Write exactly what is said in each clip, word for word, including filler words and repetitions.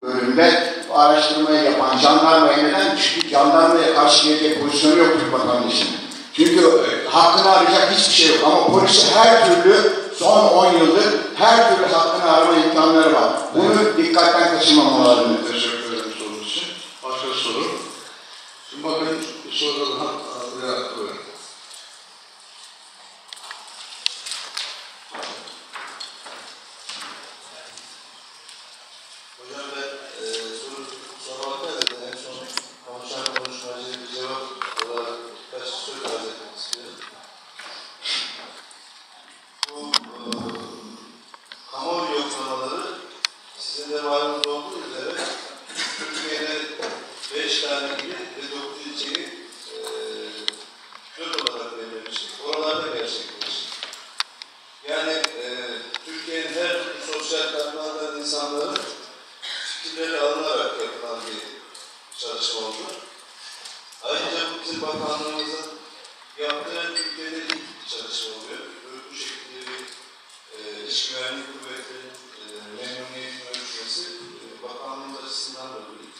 bölümde araştırmayı yapan jandarmaya neden? Çünkü jandarmaya karşı gelecek pozisyonu yok Türk vatandaşının. Çünkü hakkını arayacak hiçbir şey yok. Ama polisi her türlü son on yıldır her türlü hakkını arama imkanları var. Bunu dikkatten kaçırmamalarını. Teşekkür ederim sorunuz için. Başka soru? Şimdi bakın soruları daha buyurun. Hocam ben e, soru sormak nedir? En son konuşan konuşmacıya bir cevap olarak birkaç söz arz etmek istiyorum. Bu e, kamuoyu yoklamaları sizin de malumunuz olduğu üzere Türkiye'de beş tane ili ve dokuz ilçeyi e, pilot olarak belirlemiştik. Oralarda gerçekleşti. Yani e, Türkiye'nin her türlü sosyal katmandan insanların fikirleri alınarak yapılan bir çalışma oldu. Ayrıca bu bizim bakanlığımızın yaptığı Türkiye'de ilk bir çalışma oluyor. Bu şekilde bir e, iç güvenlik kuvvetinin e, memnuniyetini ölçmesi e, bakanlığımız açısından da büyük.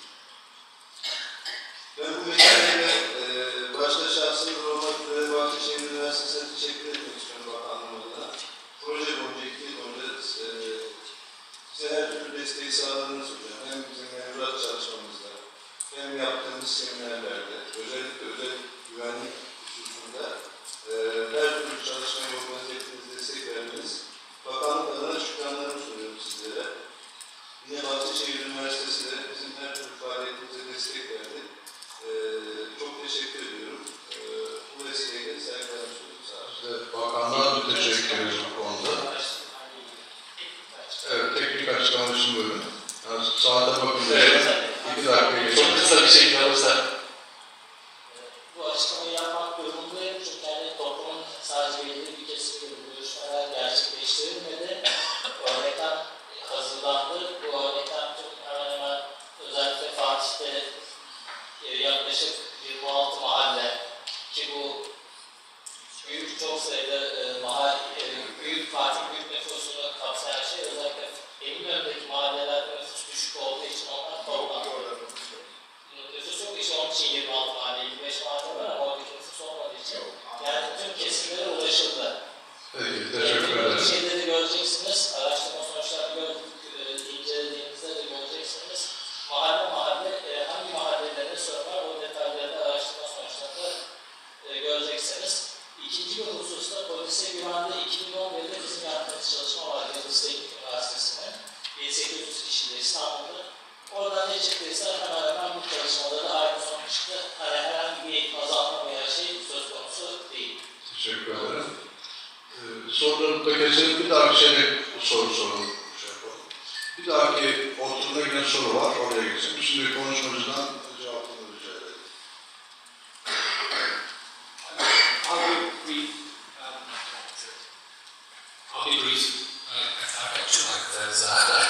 Ben bu vesileyle e, başta şahsımız olmak üzere Bahçeşehir Üniversitesi'ne teşekkür etmek istiyorum bakanlığımızla. Proje boyunca iki yıl boyunca e, bize her türlü desteği sağladığınız hocam. Hem bizim mevzuat çalışmamızda, hem yaptığımız seminerlerde, özellikle özel güvenlik hususunda e, her türlü çalışmayı organize ettiğiniz, destek vermeniz, bakanlık adına şükranlarımı sunuyorum sizlere. Yine Bahçeşehir Üniversitesi de bizim her türlü faaliyetimize destek verdi. E, çok teşekkür ediyorum. E, bu vesileyle saygılarımı sunuyorum. Sağ olun. Size bakanlığa da teşekkür ederiz bu konuda. Evet, teknik açıklama için buyurun. Yani saate bakın. Evet. İki dakika geçelim. Çok kısa bir şekilde olursa. Bu açıklamayı yapmak durumundayım çünkü yani toplumun sadece belirli bir kesimde bu görüşmeler gerçekleştirilmedi. Örnekler hazırlandı. Bu örnekler tüm hemen hemen özellikle Fatih'te e, yaklaşık yirmi altı mahalle ki bu büyük çok sayıda e, mahalle, e, büyük Fatih büyük nüfusunu kapsayan şey özellikle Eminönü'ndeki mahallelerde nüfus düşük olduğu için onlar toplandı. Nüfus yok işte onun için yirmi altı mahalle, yirmi beş mahalle var ama oradaki nüfus olmadığı için yani tüm kesimlere ulaşıldı. Peki, teşekkür ederim. Bir şeyde de göreceksiniz, araştırma sonuçlarını gördük, e, incelediğinizde de göreceksiniz. Mahalle mahalle, e, hangi mahallede ne sorun var o detayları da araştırma sonuçlarında e, göreceksiniz. İkinci bir hususta polise güvende iki bin on birde bizim yaptığımız çalışma var Yıldız Teknik Üniversitesi'nin bin sekiz yüz kişiyle İstanbul'da. Oradan ne çıktıysa hemen hemen bu çalışmaları aynı sonuç çıktı. Hani herhangi bir azalma veya şey söz konusu değil. Teşekkür ederim. Ee, soruları da geçelim. Bir dahaki şeyde soru soralım. Şey yapalım. Bir dahaki oturumda yine soru var. Oraya geçelim. Şimdi konuşmacıdan cevapını rica edelim. I'll be brief. Um, I'll be brief. Uh, I've got two microphones. Uh,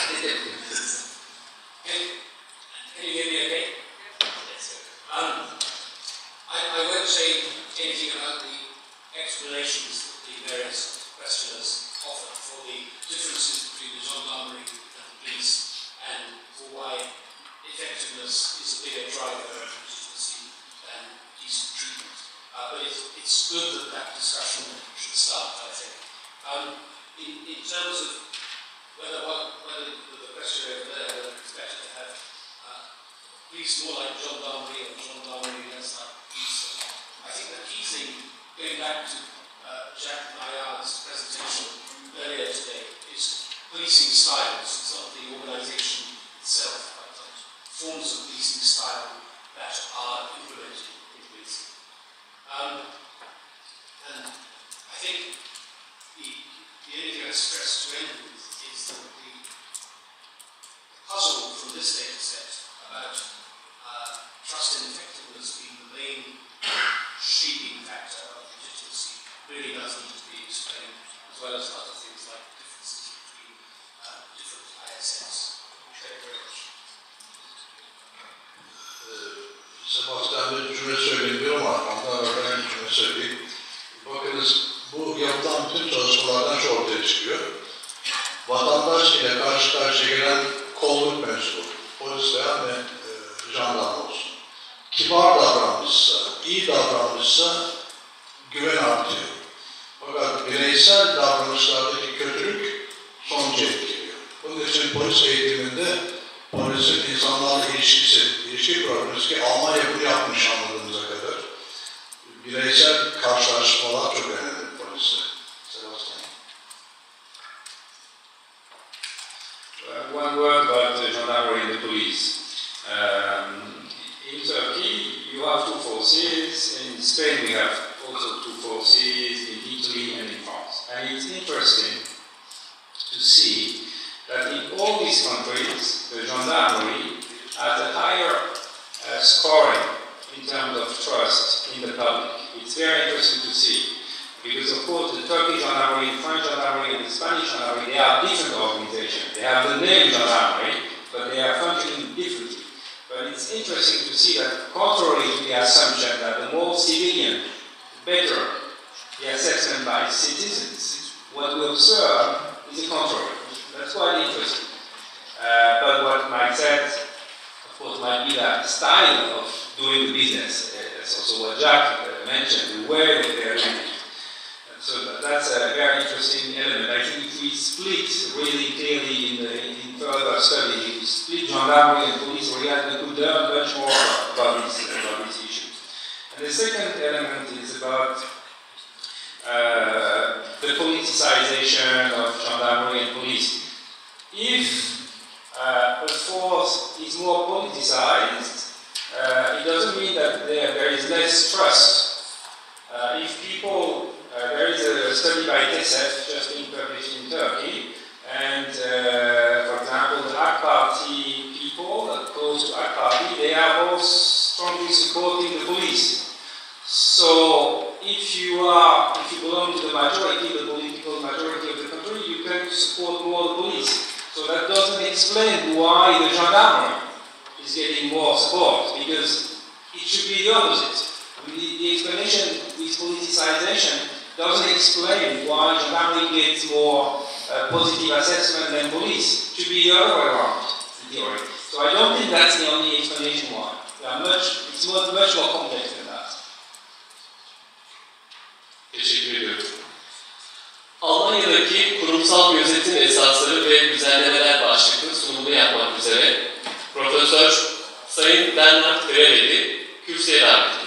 can, can you hear me okay? Yes, sir. Um, I, I won't say anything about the explanations that the various questioners offered for the differences between the gendarmerie and the police and for why effectiveness is a bigger driver of legitimacy than decent treatment. Uh, but it's, it's good that that discussion should start, I think. Um, in, in terms of whether, what, whether the, the question over there, whether it's better to have uh, police more like gendarmerie or gendarmerie less like police, I think the key thing, going back to uh, Jacques Maillard's presentation earlier today, is policing styles. It's not the organisation itself, but the forms of policing style that are implemented in policing. Um, and I think the, the only thing I stress to end with is that the puzzle from this data set about uh, trust and effectiveness being the main shaping factor of legitimacy really does need to be explained, as well as other things like the differences between uh, different I S Ms. Thank you very much. Sebastian bir cümle söyleyeyim diyor ama ondan evvel bir cümle söyleyeyim. Bakınız bu yapılan bütün çalışmalardan şu ortaya çıkıyor. Vatandaş ile karşı karşıya gelen kolluk mensubu polis veya ne, e, jandarma olsun. Kibar davranmışsa, iyi davranmışsa güven artıyor. Fakat bireysel davranışlardaki kötülük sonuç etkiliyor. Bunun için polis eğitiminde polisin insanlarla ilişkisi, ilişki programımız ki Almanya bunu yapmış anladığımıza kadar. Bireysel karşılaşmalar çok önemli poliste. Sebastian. Uh, one word about the gendarmerie and the police. Um, in Turkey, you have two forces. In Spain, we have also two forces, in Italy and in France. And it's interesting to see that in all these countries, the gendarmerie has a higher uh, scoring in terms of trust in the public. It's very interesting to see. Because of course the Turkish gendarmerie, the French gendarmerie and the Spanish gendarmerie, they are different organizations. They have the name gendarmerie, but they are functioning differently. But it's interesting to see that contrary to the assumption that the more civilian, the better the assessment by citizens, what we observe is the contrary. That's quite interesting. Uh, but what Mike said, of course, might be that style of doing the business. Uh, that's also what Jacques uh, mentioned, the way that they're doing it. So that's a very interesting element. I think if we split really clearly in, the, in further study, if we split gendarmerie and police, we could learn much more about these, about these issues. And the second element is about uh, the politicization of gendarmerie and police. If uh, a force is more politicized, uh, it doesn't mean that there, there is less trust. Uh, if people Uh, there is a study by T E S E F just being published in Turkey, and uh, for example, the A K Party people that close to A K Party, they are both strongly supporting the police. So, if you are, if you belong to the majority, the political majority of the country, you tend to support more the police. So that doesn't explain why the gendarmerie is getting more support, because it should be the opposite. The, the explanation with politicization doesn't explain why gendarmerie gets more uh, positive assessment than police. It should be the other way around, in theory. So I don't think that's the only explanation why. They are much, it's much, much more complex than that. Teşekkür ediyorum. Almanya'daki kurumsal gözetim esasları ve düzenlemeler başlıklı sunumunu yapmak üzere Profesör Sayın Bernard Greveli kürsüye davet ediyor.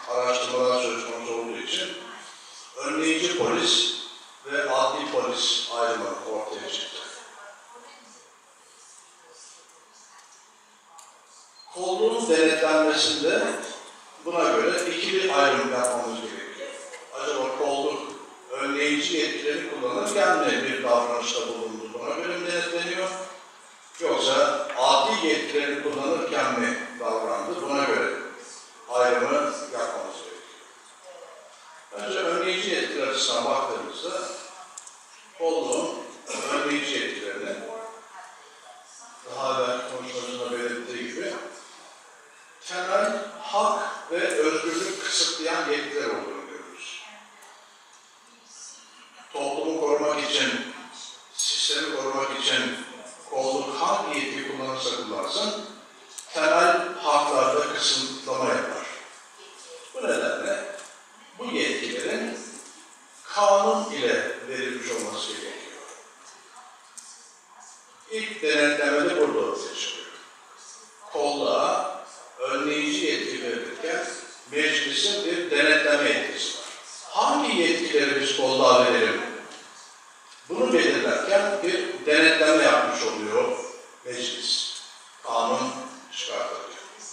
araştırmalar söz konusu olduğu için önleyici polis ve adli polis ayrımı ortaya çıktı. Kolluğun denetlenmesinde buna göre ikili ayrım yapmamız gerekiyor. Acaba kolluk önleyici yetkileri kullanırken mi bir davranışta bulundu, buna göre mi denetleniyor? Yoksa adli yetkileri kullanırken mi davrandı, buna göre ayrımı yapmamız gerekiyor. Önce önleyici yetkiler açısından baktığımızda kolluğun önleyici yetkilerini daha evvel konuşmacında belirttiği gibi temel hak ve özgürlük kısıtlayan yetkiler olduğunu görüyoruz. Toplumu korumak için, sistemi korumak için kolluk hangi yetki kullanırsa kullansın, temel haklarda kısıtlama yapar. Bu nedenle bu yetkilerin kanun ile verilmiş olması gerekiyor. İlk denetlemede burada ortaya çıkıyor. Kolluğa önleyici yetki verirken meclisin bir denetleme yetkisi var. Hangi yetkileri biz kolluğa verelim? Bunu belirlerken bir denetleme yapmış oluyor meclis. Kanun çıkartılıyor.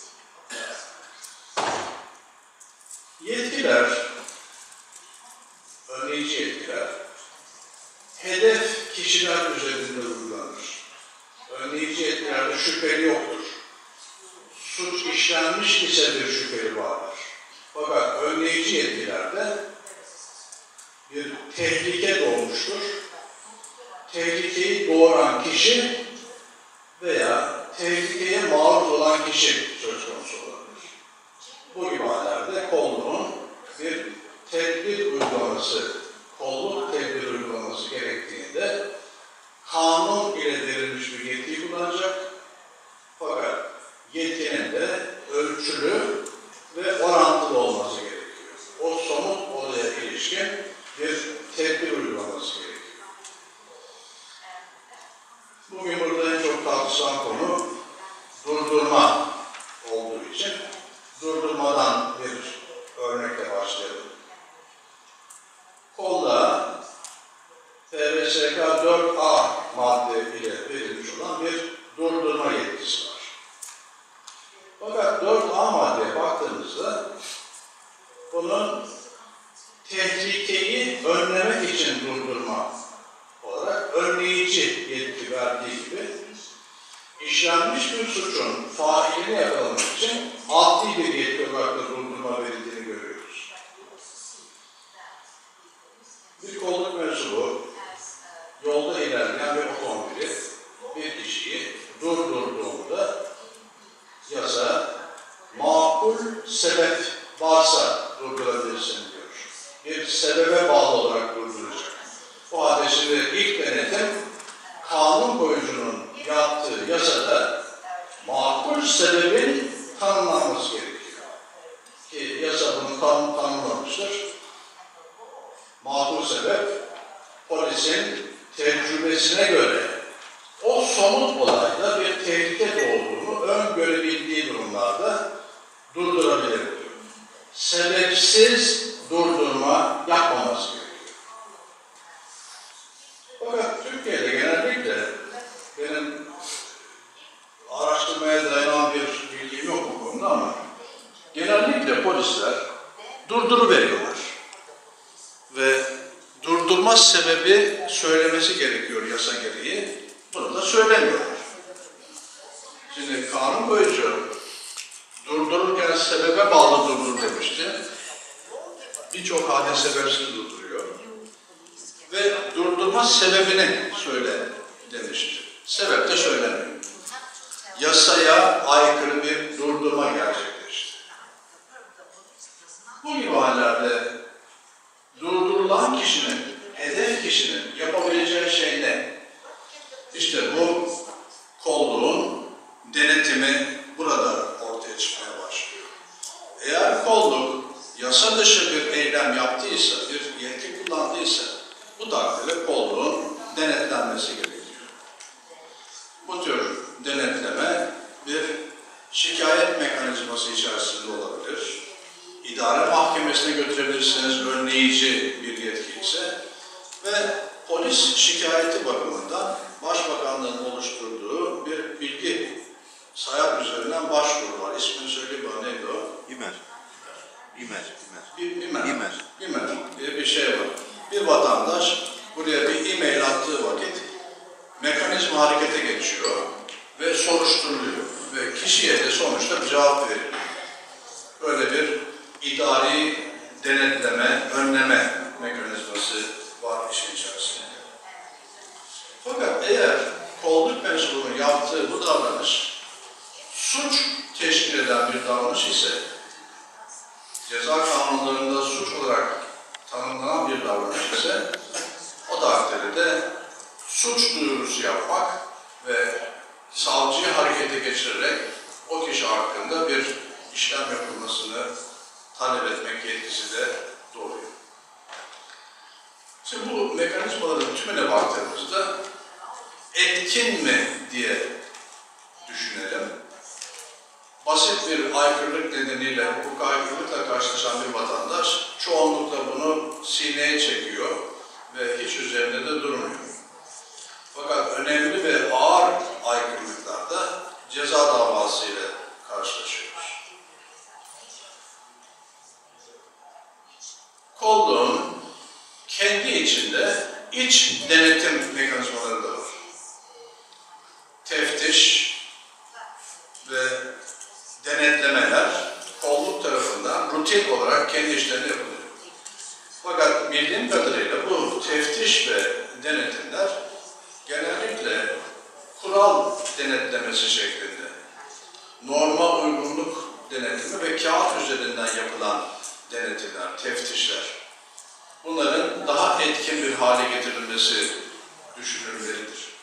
Yetkiler, önleyici yetkiler, hedef kişiler üzerinde uygulanır. Önleyici yetkilerde şüpheli yoktur. Suç işlenmiş ise bir şüpheli vardır. Fakat önleyici yetkilerde bir tehlike doğmuştur. Tehlikeyi doğuran kişi veya tehlikeye maruz olan kişi söz konusu olabilir. Bu gibi hallerde kolluğun bir tedbir uygulaması, kolluk tedbir uygulaması gerektiğinde kanun ile verilmiş bir yetkiyi kullanacak. Fakat yetkinin de ölçülü ve orantılı olması gerekiyor. O somut olaya ilişkin bir tedbir uygulaması gerekiyor. Bugün burada en çok tartışılan konu durdurma olduğu için durdurmadan bir örnekle başlayalım. Kolda T V S K dört A madde ile verilmiş olan bir durdurma yetkisi var. Fakat dört A maddeye baktığımızda bunun tehlikeyi önlemek için durdurma olarak önleyici yetki verdiği gibi işlenmiş bir suçun failini yakalamak için adli bir yetki olarak da durdurma verildiğini görüyoruz. Bir kolluk mensubu yolda ilerleyen bir otomobili, bir kişiyi durdurduğunda yasa makul sebep varsa durdurabilirsin diyor. Bir sebebe bağlı olarak durduracak. O halde şimdi ilk denetim kanun koyucunun yaptığı yasada makul sebebin tanımlanması gerekiyor. Ki yasa bunu tanım, tanımlamıştır. Makul sebep polisin tecrübesine göre o somut olayda bir tehlike doğduğunu öngörebildiği durumlarda durdurabilir diyor. Sebepsiz durdurma yapmaması gerekiyor. Fakat Türkiye'de genellikle benim araştırmaya dayanan bir bilgim yok bu konuda ama genellikle polisler durduruveriyorlar. Ve durdurma sebebi söylemesi gerekiyor yasa gereği. Bunu da söylemiyorlar. Şimdi kanun koyucu durdururken sebebe bağlı durdur demişti. Birçok halde sebepsiz durduruyor. Ve durdurma sebebini söyle demişti. Sebep de söylemiyor. Yasaya aykırı bir durdurma gerçekleşti. Bu gibi hallerde durdurulan kişinin, hedef kişinin yapabileceği şey ne? İşte bu kolluğun denetimi burada ortaya çıkmaya başlıyor. Eğer kolluk yasa dışı bir eylem yaptıysa, bir yetki kullandıysa bu takdirde kolluğun denetlenmesi gerekiyor. Bu tür denetleme bir şikayet mekanizması içerisinde olabilir, idare mahkemesine götürebilirsiniz, önleyici bir yetki ise. Ve polis şikayeti bakımından Başbakanlığın oluşturduğu bir bilgi sayar üzerinden başvuru var. İsmini söyleyeyim bana, neydi o? İmer. İmer. Bir, İmer. İmer. İmer diye bir şey var. Bir vatandaş buraya bir e-mail attığı vakit mekanizma harekete geçiyor ve soruşturuluyor. Ve kişiye de sonuçta bir cevap veriliyor. Böyle bir idari denetleme, önleme mekanizması var işin içerisinde. Fakat eğer kolluk mensubunun yaptığı bu davranış suç teşkil eden bir davranış ise, ceza kanunlarında suç olarak tanımlanan bir davranış ise, o takdirde suç duyurusu yapmak ve savcıyı harekete geçirerek o kişi hakkında bir işlem yapılmasını talep etmek yetkisi de doğuyor. Şimdi bu mekanizmaların tümüne baktığımızda etkin mi diye düşünelim. Basit bir aykırılık nedeniyle, hukuk aykırılıkla karşılaşan bir vatandaş çoğunlukla bunu sineye çekiyor ve hiç üzerinde de durmuyor. Fakat önemli ve ağır aykırılıklarda ceza davası ile karşılaşıyoruz. Kolluğun kendi içinde iç denetim mekanizmaları da var. Teftiş ve denetlemeler kolluk tarafından rutin olarak kendi işlerini yapılıyor. Fakat bildiğim kadarıyla bu teftiş ve denetimler genellikle kural denetlemesi şeklinde, norma uygunluk denetimi ve kağıt üzerinden yapılan denetimler, teftişler. Bunların daha etkin bir hale getirilmesi düşünülmelidir.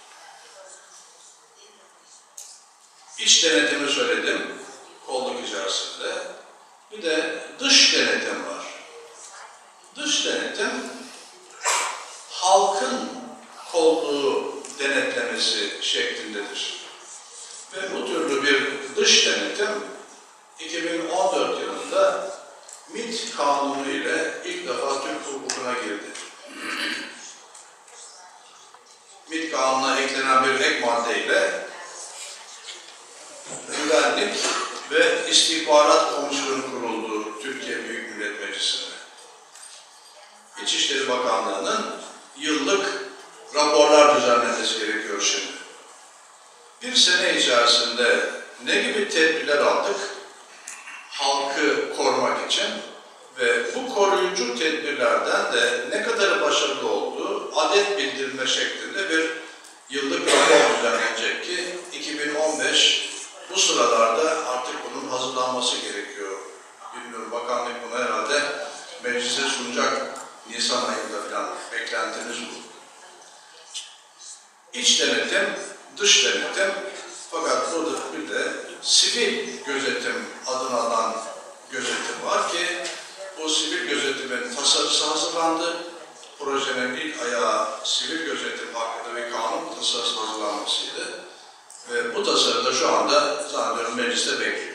İç denetimi söyledim, kolluk içerisinde. Bir de dış denetim var. Dış denetim, halkın kolluğu denetlemesi şeklindedir. Ve bu türlü bir dış denetim iki bin on dört yılında MİT kanunu ile ilk defa Türk hukukuna girdi. MİT kanununa eklenen bir ek madde ile Güvenlik ve İstihbarat Komisyonu kuruldu Türkiye Büyük Millet Meclisi'nde. İçişleri Bakanlığı'nın yıllık raporlar düzenlenmesi gerekiyor şimdi. Bir sene içerisinde ne gibi tedbirler aldık halkı korumak için ve bu koruyucu tedbirlerden de ne kadar başarılı olduğu adet bildirme şeklinde bir yıllık rapor düzenlenecek ki iki bin on beş bu sıralarda artık bunun hazırlanması gerekiyor. Bilmiyorum, bakanlık bunu herhalde meclise sunacak Nisan ayında falan, beklentimiz bu. İç denetim, dış denetim, fakat burada bir de sivil gözetim adını alan gözetim var ki o sivil gözetimin tasarısı hazırlandı. Projenin ilk ayağı sivil gözetim hakkında bir kanun tasarısı hazırlanmasıydı. Ve bu tasarı da şu anda zannediyorum mecliste bekliyor.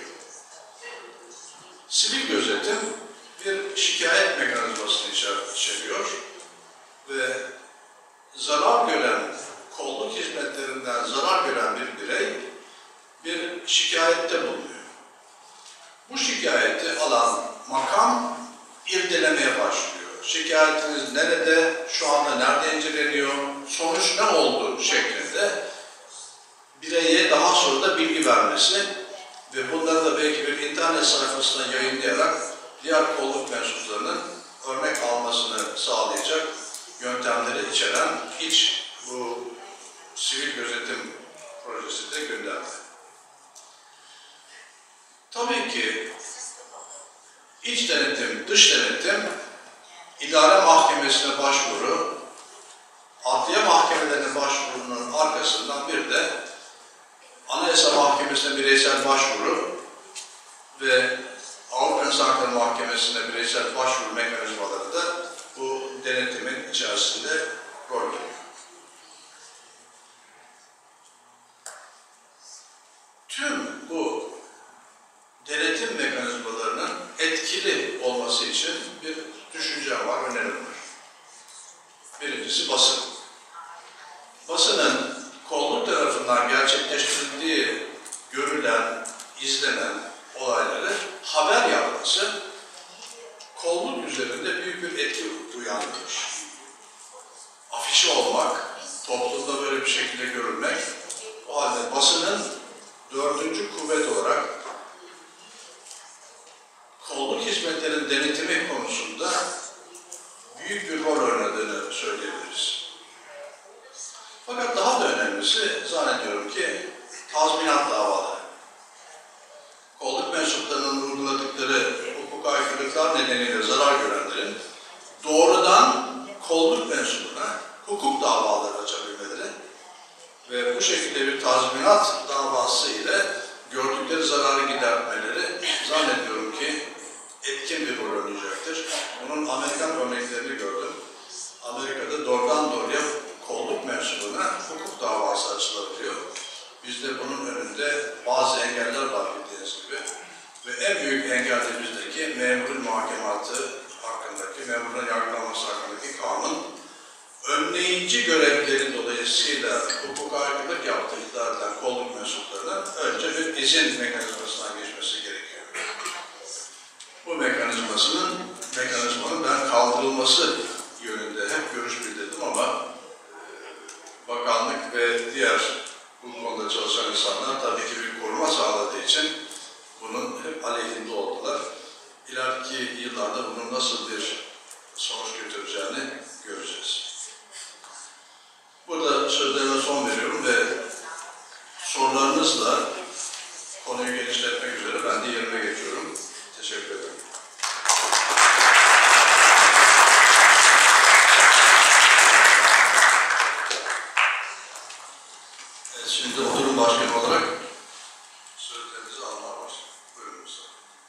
Sivil gözetim bir şikayet mekanizmasını içeriyor ve zarar gören, kolluk hizmetlerinden zarar gören bir birey bir şikayette bulunuyor. Bu şikayeti alan makam irdelemeye başlıyor. Şikayetiniz nerede, şu anda nerede inceleniyor, sonuç ne oldu şeklinde bireye daha sonra da bilgi vermesi ve bunları da belki bir internet sayfasına yayınlayarak diğer kolluk mensuplarının örnek almasını sağlayacak yöntemleri içeren iç bu sivil gözetim projesi de gündemde. Tabii ki iç denetim, dış denetim, idare mahkemesine başvuru, adliye mahkemelerine başvurunun arkasından bir de Anayasa Mahkemesi'ne bireysel başvuru ve Avrupa İnsan Hakları Mahkemesi'ne bireysel başvuru mekanizmaları da bu denetimin içerisinde rol oynuyor. Tüm bu denetim mekanizmalarının etkili olması için Birincisi basın. Basının kolluk tarafından gerçekleştirildiği, görülen, izlenen olayları haber yapması kolluk üzerinde büyük bir etki uyandırmış. Afişi olmak, toplumda böyle bir şekilde görülmek, o halde basının dördüncü kuvvet olarak kolluk hizmetlerinin denetimi konusunda büyük bir rol oynadığını söyleyebiliriz. Fakat daha da önemlisi zannediyorum ki tazminat davaları. Kolluk mensuplarının uyguladıkları hukuk aykırılıklar nedeniyle zarar görenlerin doğrudan kolluk mensubuna hukuk davaları açabilmeleri ve bu şekilde bir tazminat davası ile gördükleri zararı gidermeleri zannediyorum ki etkin bir rol oynayacaktır. Bunun Amerikan örneklerini gördüm. Amerika'da doğrudan doğruya kolluk mensubuna hukuk davası açılabiliyor. Bizde bunun önünde bazı engeller var bildiğiniz gibi. Ve en büyük engel de bizdeki memurun muhakematı hakkındaki, memurun yargılanması hakkındaki kanun önleyici görevleri dolayısıyla hukuka aykırılık yaptığı iddia edilen kolluk mensuplarının önce bir izin mekanizmasından geçmesi gerekiyor. Bu mekanizmasının, mekanizmanın ben kaldırılması yönünde hep görüş bildirdim ama bakanlık ve diğer bu konuda çalışan insanlar tabii ki bir koruma sağladığı için bunun hep aleyhinde oldular. İleriki yıllarda bunun nasıl bir sonuç götüreceğini göreceğiz. Burada sözlerime son veriyorum ve sorularınızla konuyu genişletmek üzere ben de yerime geçiyorum. Teşekkür ederim. Evet, şimdi oturum başkanı olarak sözlerinizi almaya başlayalım. Buyurun Mustafa.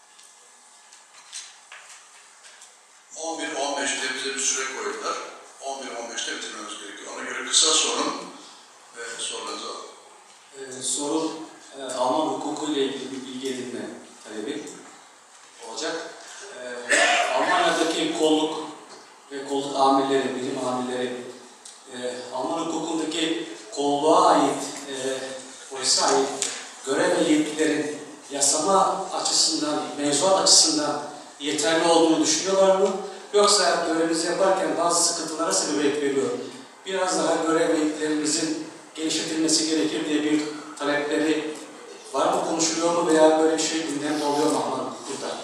on bir on beşte bize bir süre koydular. on bir on beşte bitirmemiz gerekiyor. Ona göre kısa sorun ve sorularınızı alın. Ee, sorun e, Alman hukuku ile ilgili bir bilgi edinme talebi olacak. Ee, Almanya'daki kolluk ve kolluk amirleri, birim amirleri e, Alman hukukundaki kolluğa ait, e, polise ait görev ve yetkilerin yasama açısından, mevzuat açısından yeterli olduğunu düşünüyorlar mı? Yoksa görevimizi yaparken bazı sıkıntılara sebebiyet veriyor. Biraz daha görev ve yetkilerimizin genişletilmesi gerekir diye bir talepleri var mı, konuşuluyor mu veya böyle bir şey gündemde oluyor mu Alman hukukunda?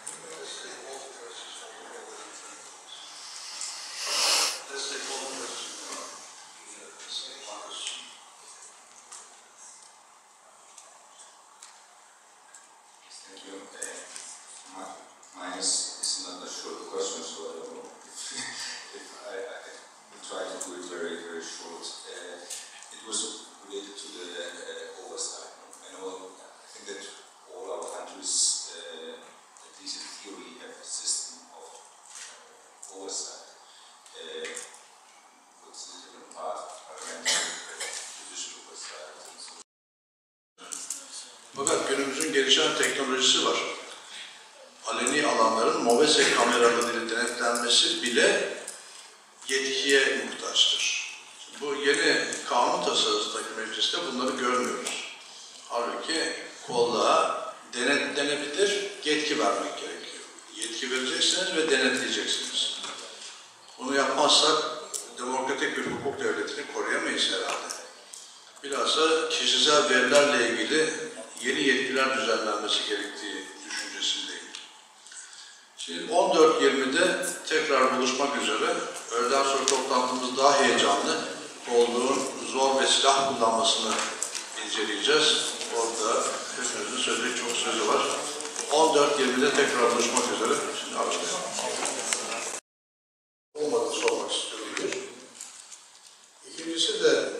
Fakat günümüzün gelişen teknolojisi var. Aleni alanların MOBESE kameralarıyla denetlenmesi bile yetkiye muhtaçtır. Bu yeni kanun tasarısındaki mecliste bunları görmüyoruz. Halbuki kolluğa denetlenebilir yetki vermek gerekiyor. Yetki vereceksiniz ve denetleyeceksiniz. Bunu yapmazsak demokratik bir hukuk devletini koruyamayız herhalde. Bilhassa kişisel verilerle ilgili yeni yetkiler düzenlenmesi gerektiği düşüncesindeyim. Şimdi on dört yirmide tekrar buluşmak üzere. Öğleden sonra toplantımız daha heyecanlı. Kolluğun zor ve silah kullanmasını inceleyeceğiz. Orada hepimizin söyleyecek çok sözü var. on dört yirmide tekrar buluşmak üzere. Şimdi arasındayım. Olmadığını sormak istiyorum bir. İkincisi de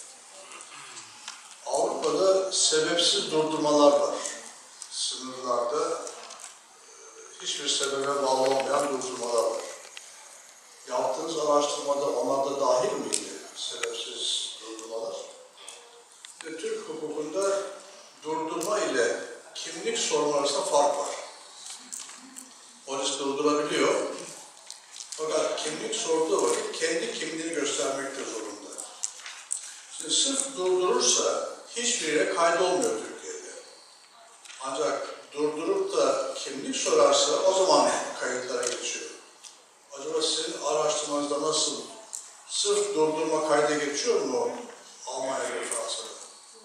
Avrupa'da sebepsiz durdurmalar var. Sınırlarda hiçbir sebebe bağlı olmayan durdurmalar var. Yaptığınız araştırmada onlar da dahil miydi sebepsiz durdurmalar? Ve Türk hukukunda durdurma ile kimlik sorunu arasında fark var. Polis durdurabiliyor. Fakat kimlik sorduğu vakit kendi kimliğini göstermekte zorunda. Şimdi sırf durdurursa hiçbir yere kaydolmuyor Türkiye'de. Ancak durdurup da kimlik sorarsa o zaman kayıtlara geçiyor. Acaba sizin araştırmanızda nasıl? Sırf durdurma kayda geçiyor mu Almanya'da ve Fransa'da?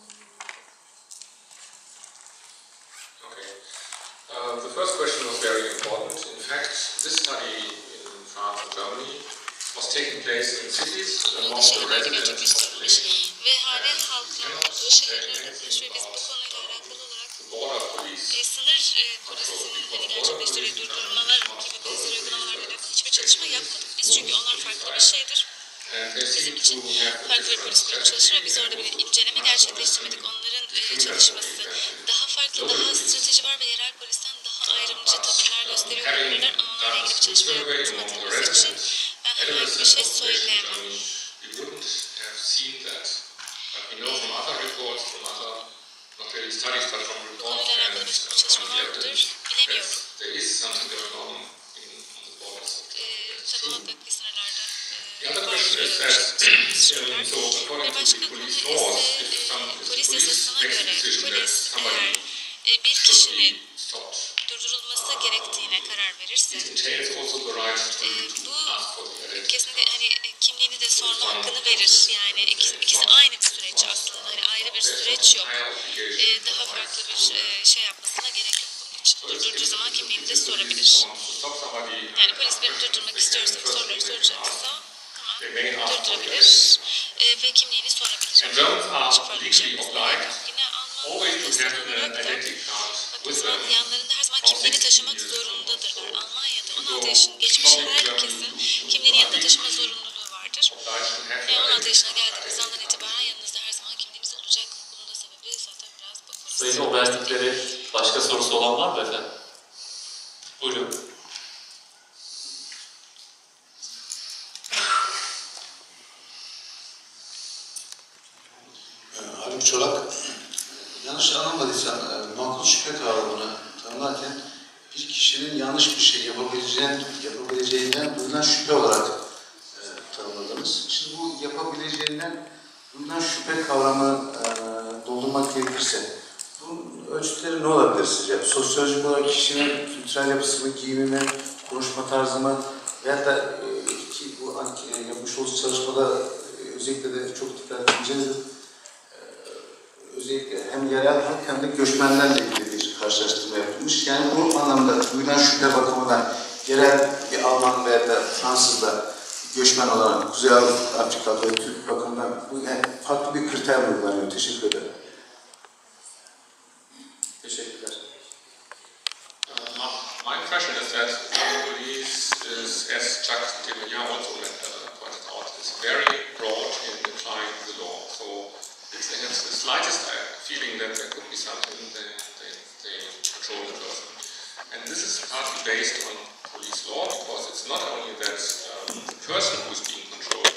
Okay. Uh, the first question was very important. In fact, this study in France and Germany was taking place in cities among the residents population. Ve hali halkın olduğu şehirlerde yapılmış ve biz bu konuyla alakalı olarak Border police e, sınır e, polisinin hani gerçekleştirdiği durdurmalar gibi benzer uygulamalarla alakalı hiçbir çalışma yapmadık biz çünkü onlar farklı bir şeydir. Bizim için farklı bir polis bölümü çalışır ve biz orada bir inceleme gerçekleştirmedik. Onların e, çalışması daha farklı, daha strateji var ve yerel polisten daha ayrımcı tavırlar gösteriyor olabilirler ama onlarla ilgili bir çalışma yapmadığımız için ben herhangi bir şey söyleyemem. We know from other reports, from other, not really studies, but from Bu konuyla reports alakalı bir çalışma var mıdır bilemiyorum. there is something going on in, on the borders. E, tabii muhakkak ki sınırlarda The e, other var question is e, that, sorunlar. so according Ve to başka the konu police ise laws, if e, some if the polis police yasasına makes a göre decision that polis somebody eğer e, bir should kişinin be stopped, durdurulması gerektiğine karar verirse it entails also the right to, e, to bu ask for the identity. kesinlikle hani e, kimliğini de sorma hakkını verir. Yani ikisi, ikisi aynı bir süreç aslında. Hani ayrı bir süreç yok. E, daha farklı bir e, şey yapmasına gerek yok bunun için. Durdurduğu zaman kimliğini de sorabilir. Yani polis beni durdurmak istiyorsa, soruları soracaksa hemen durdurabilir e, ve kimliğini sorabilir. Hiç farklı bir şey yapmasına. Yine Alman polisler olarak da bakın zaman yanlarında her zaman kimliğini taşımak zorundadırlar. Almanya'da on altı yaşını geçmiş herkesin kimliğini yanında taşıma zorunluluğu vardır. Ve on altı yaşına geldiğiniz andan itibaren yanınızda her zaman kimliğiniz olacak. Bunun da sebebi zaten biraz bu polis. Sayın Oberlikleri başka sorusu olan var mı efendim? Buyurun. Haluk Çolak, yanlış anlamadıysam makul şüphe kavramını tanımlarken bir kişinin yanlış bir şey yapabileceğinden, yapabileceğinden duyulan şüphe olarak e, tanımladınız. Şimdi bu yapabileceğinden duyulan şüphe kavramı e, doldurmak gerekirse bunun ölçütleri ne olabilir sizce? Sosyolojik olarak kişinin kültürel yapısı mı, giyimi mi, konuşma tarzı mı veyahut da e, ki bu anki, yapmış olduğu çalışmada e, özellikle de çok dikkat edeceğiz. Özellikle hem yerel halk hem de göçmenlerle ilgili bir karşılaştırma yapılmış. Yani bu anlamda duyulan şüphe bakımından yerel bir Alman veya da Fransız'da göçmen olarak Kuzey Afrika'da ve Türk bakımından bu yani farklı bir kriter mi kullanıyor? Teşekkür ederim. Teşekkürler. Uh, my impression is that the police is, as Jacques Demoulin also uh, pointed out, is very broad in applying the law. So if they have the slightest feeling that there could be something, then they, they control the person. And this is partly based on police law, because it's not only that um, the person who is being controlled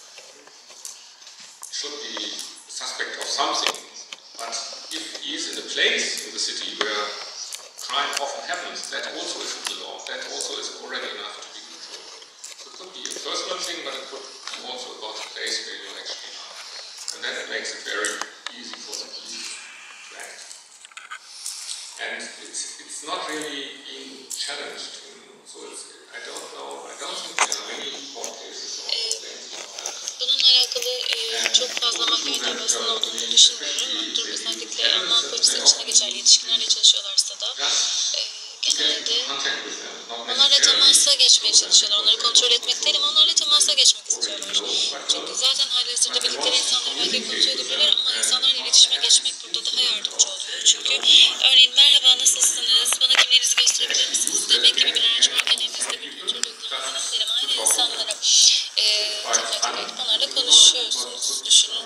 should be suspect of something, but if he is in a place in the city where crime often happens, that also is in the law, that also is already enough to be controlled. So it could be a personal thing, but it could be also about a place where you actually are. And that makes it very easy for the police to act. And it's, it's not really being challenged. So it's, I don't know, I don't think there are many court cases or things like that. Bununla alakalı e, çok fazla mahkeme davasının olduğunu düşünmüyorum. Özellikle Alman polisler içine geçen yetişkinlerle çalışıyorlarsa da e, genelde onlarla temasa geçmeye çalışıyorlar. Onları kontrol etmek değil ama onlarla temasa geçmek istiyorlar. Çünkü zaten halihazırda bildikleri insanları belki kontrol edebilirler ama insanlarla iletişime geçmek burada daha yardımcı oluyor. Çünkü örneğin merhaba nasılsınız, bana kimliğinizi gösterebilir misiniz demek gibi bir araç varken elinizde bir kontrol uygulamasının derim aynı insanlara e, temata edip onlarla konuşuyorsunuz, düşünün.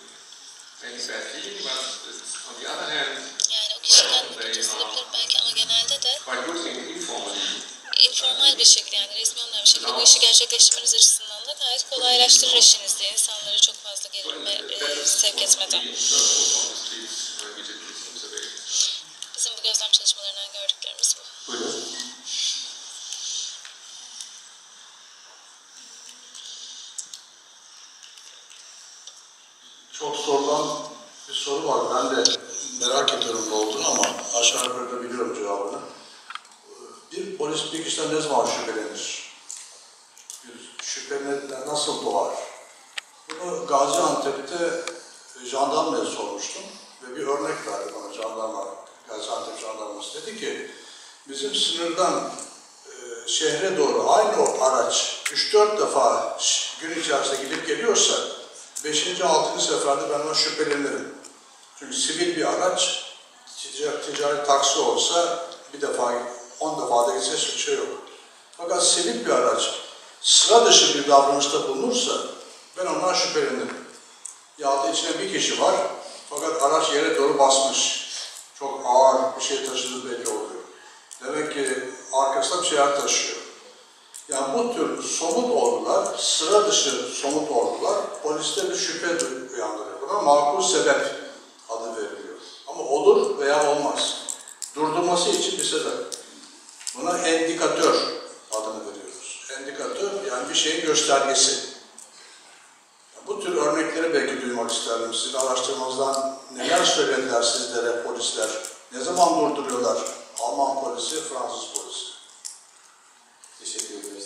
Yani o kişiden kötü sıkılır belki ama genelde de informal bir şekilde yani resmi olmayan bir şekilde bu işi gerçekleştirmeniz açısından da gayet kolaylaştırır işinizi. İnsanları çok fazla gerilime e, sevk etmeden. Bizim bu gözlem çalışmalarından gördüklerimiz bu. Buyurun. Bir soru var. Ben de merak ediyorum ne olduğunu ama aşağı yukarı biliyorum cevabını. Bir polis bir kişiden ne zaman şüphelenir? Bir şüphelenir nasıl doğar? Bunu Gaziantep'te jandarmaya sormuştum ve bir örnek verdi bana jandarma, Gaziantep jandarması. Dedi ki, bizim sınırdan e, şehre doğru aynı o araç üç dört defa gün içerisinde gidip geliyorsa beşinci altıncı seferde ben ona şüphelenirim. Çünkü sivil bir araç, ticari, ticari taksi olsa bir defa, on defa da gitse hiçbir şey yok. Fakat sivil bir araç sıra dışı bir davranışta bulunursa ben ondan şüphelenirim. Ya da içine bir kişi var fakat araç yere doğru basmış. Çok ağır bir şey taşıdığı belli oluyor. Demek ki arkasında bir şeyler taşıyor. Yani bu tür somut olgular, sıra dışı somut olgular poliste bir şüphe uyandırıyor. Buna makul sebep adı veriliyor. Ama olur veya olmaz. Durdurması için bir sebep. Buna endikatör adını veriyoruz. Endikatör yani bir şeyin göstergesi. Yani bu tür örnekleri belki duymak isterdim. Sizin araştırmanızdan neler söylediler sizlere polisler? Ne zaman durduruyorlar? Alman polisi, Fransız polisi. Teşekkür ederiz.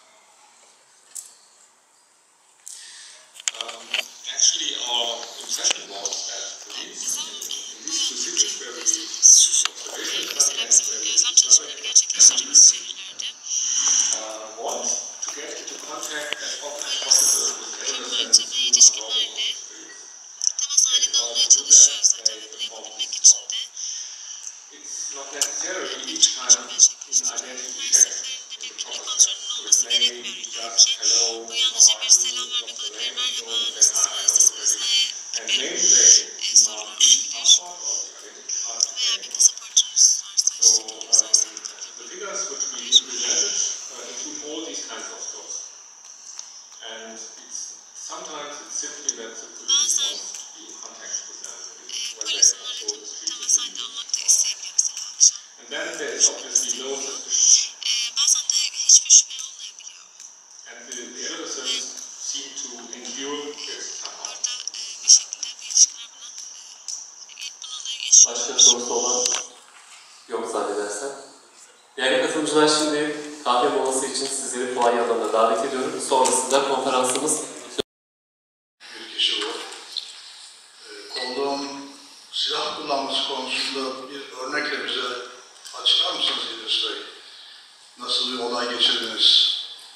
Um, actually, our impression was that police, in these specific where we observation Mesela bizim gözlem çalışmaları gerçekleştirdiğimiz şehirlerde uh, want to get into contact as often as possible with kadınlarca ve yetişkinlerle temas halinde olmaya çalışıyor zaten ve bunu yapabilmek için de it's not necessarily each time in identity her check. seferinde bir kimlik kontrolünün olması gerekmiyor illa ki. Bu yalnızca bir selam vermek olabilir, merhaba, nasılsınız, isminiz ne gibi e, sorular olabilir. Veya bir pasaportunuz varsa, işte kimliğiniz varsa The figures which we presented uh, include all these kinds of stuff. And it's sometimes it's simply that the police wants to be in contact with them when they polis are onlarla told the street. temas halinde olmak da isteyebiliyor mesela akşam. And then there is obviously no suspicion. E, bazen de hiçbir şüphe olmayabiliyor. And the, the adolescents seem to endure this somehow. Orada e, bir şekilde bu yetişkinler buna, e, buna da yaşıyor. Başka sorusu olan yok zannedersem. Değerli katılımcılar, şimdi kahve molası için sizleri fuaye alanına davet ediyorum. Sonrasında konferansımız Bir kişi var. E, kolluğun silah kullanması konusunda bir örnekle bize açıklar mısınız İdris Bey? Nasıl bir olay geçirdiniz?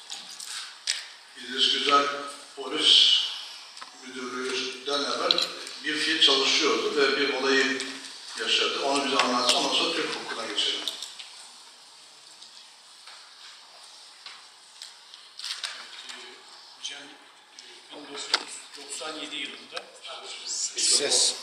İdris Güzel polis müdürlüğünden evvel bir fiil çalışıyordu ve bir olayı yaşadı. Onu bize anlatsın, ondan sonra Türk hukukuna geçelim. bin dokuz yüz doksan yedi yılında Ses.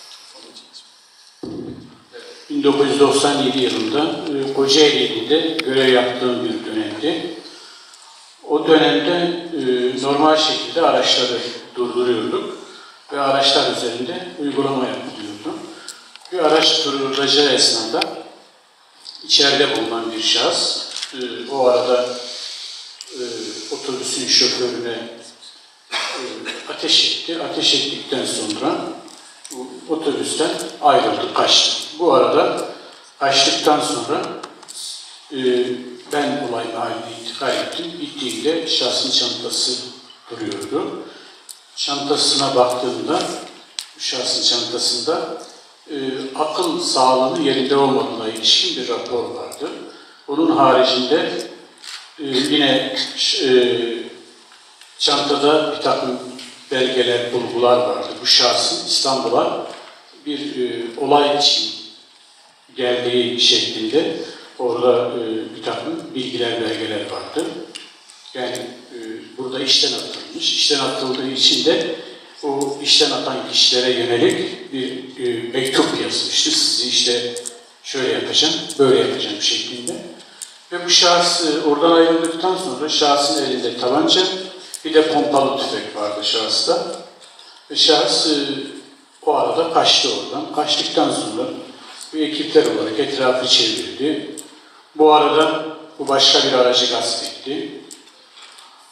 bin dokuz yüz doksan yedi yılında e, Kocaeli'de görev yaptığım bir dönemdi. O dönemde e, normal şekilde araçları durduruyorduk ve araçlar üzerinde uygulama yapılıyordu. Bir araç durdurulacağı esnada içeride bulunan bir şahıs e, o arada e, otobüsün şoförüne e, ateş etti. Ateş ettikten sonra otobüsten ayrıldı, kaçtı. Bu arada kaçtıktan sonra e, ben olay mahalline intikal ettim. Gittiğimde şahsın çantası duruyordu. Çantasına baktığımda, şahsın çantasında e, akıl sağlığının yerinde olmadığına ilişkin bir rapor vardı. Onun haricinde e, yine e, çantada bir takım belgeler, bulgular vardı. Bu şahsın İstanbul'a bir e, olay için geldiği şeklinde orada e, bir takım bilgiler, belgeler vardı. Yani e, burada işten atılmış. İşten atıldığı için de o işten atan kişilere yönelik bir e, mektup yazmıştı. Sizi işte şöyle yapacağım, böyle yapacağım şeklinde. Ve bu şahıs e, oradan ayrıldıktan sonra şahsın elinde tabanca, bir de pompalı tüfek vardı şahısta. Ve şahıs e, o arada kaçtı oradan. Kaçtıktan sonra bu ekipler olarak etrafı çevirdi. Bu arada bu başka bir aracı gasp etti.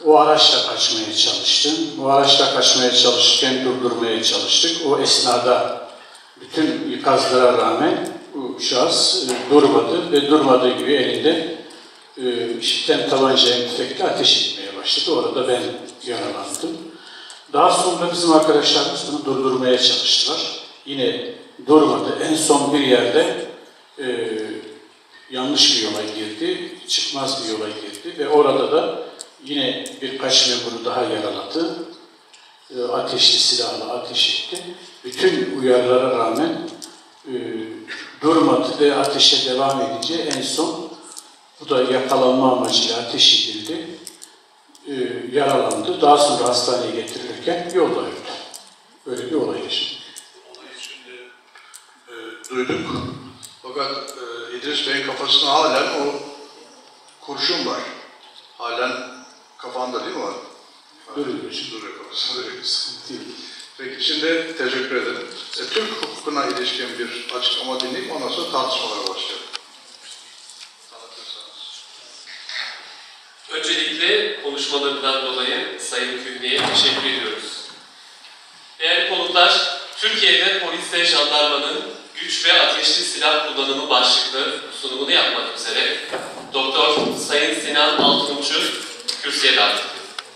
o araçla kaçmaya çalıştı. O araçla kaçmaya çalışırken durdurmaya çalıştık. O esnada bütün ikazlara rağmen bu şahıs e, durmadı ve durmadığı gibi elinde e, işitten tabancayla tüfekle ateş etmeye başladı. Orada ben yaralandım. Daha sonra bizim arkadaşlarımız bunu durdurmaya çalıştılar. Yine durmadı. En son bir yerde e, yanlış bir yola girdi, çıkmaz bir yola girdi ve orada da yine birkaç memuru daha yaraladı. E, ateşli silahla ateş etti. Bütün uyarılara rağmen e, durmadı ve ateşe devam edince en son bu da yakalanma amacıyla ateş edildi. E, yaralandı. Daha sonra hastaneye getirilirken yolda öldü. Böyle bir olay yaşadık. Olayı şimdi e, duyduk. Fakat e, İdris Bey'in kafasında halen o kurşun var. Halen kafanda değil mi var? Duruyor. Duruyor kafasında. Peki şimdi teşekkür ederim. E, Türk hukukuna ilişkin bir açıklama dinleyip ondan sonra tartışmalara başlayalım. Öncelikle konuşmalarından dolayı Sayın Kühne'ye teşekkür ediyoruz. Değerli konuklar, Türkiye'de polis ve jandarmanın güç ve ateşli silah kullanımı başlıklı sunumunu yapmak üzere Doktor Sayın Sinan Altınuç'u kürsüye davet ediyorum.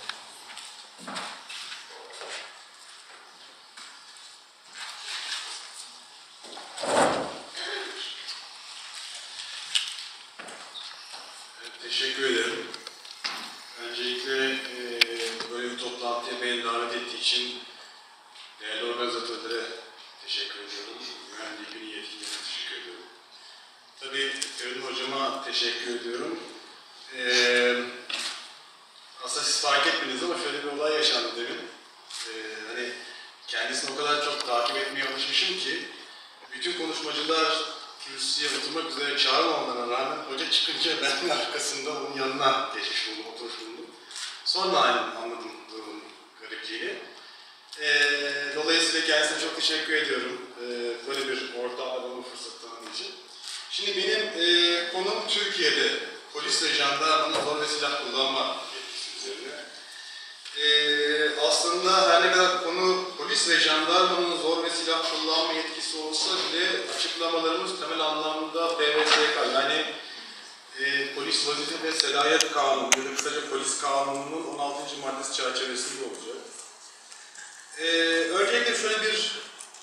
Teşekkür ederim. Öncelikle e, böyle bir toplantıya beni davet ettiği için değerli organizatörlere teşekkür ediyorum. Güvenliği günü yetkililerine teşekkür ediyorum. Tabii Feridun Hocama teşekkür ediyorum. Ee, aslında siz fark etmediniz ama şöyle bir olay yaşandı demin. Ee, hani kendisini o kadar çok takip etmeye alışmışım ki bütün konuşmacılar kürsüye oturmak üzere çağırmamalarına rağmen hoca çıkınca ben arkasında onun yanına geçmiş buldum, oturmuş bulundum. Sonra anladım durumun garipliğini. Ee, dolayısıyla kendisine çok teşekkür ediyorum. Ee, böyle bir ortam alma fırsatı tanıdığım için. Şimdi benim e, konum Türkiye'de polis ve jandarmanın zor ve silah kullanma yetkisi üzerine. Ee, aslında her ne kadar konu polis ve jandarmanın zor ve silah kullanma yetkisi olsa bile açıklamalarımız temel anlamda P V S K yani e, Polis Vazife ve Selayet Kanunu ya da kısaca Polis Kanunu'nun on altıncı maddesi çerçevesinde olacak. Ee, öncelikle şöyle bir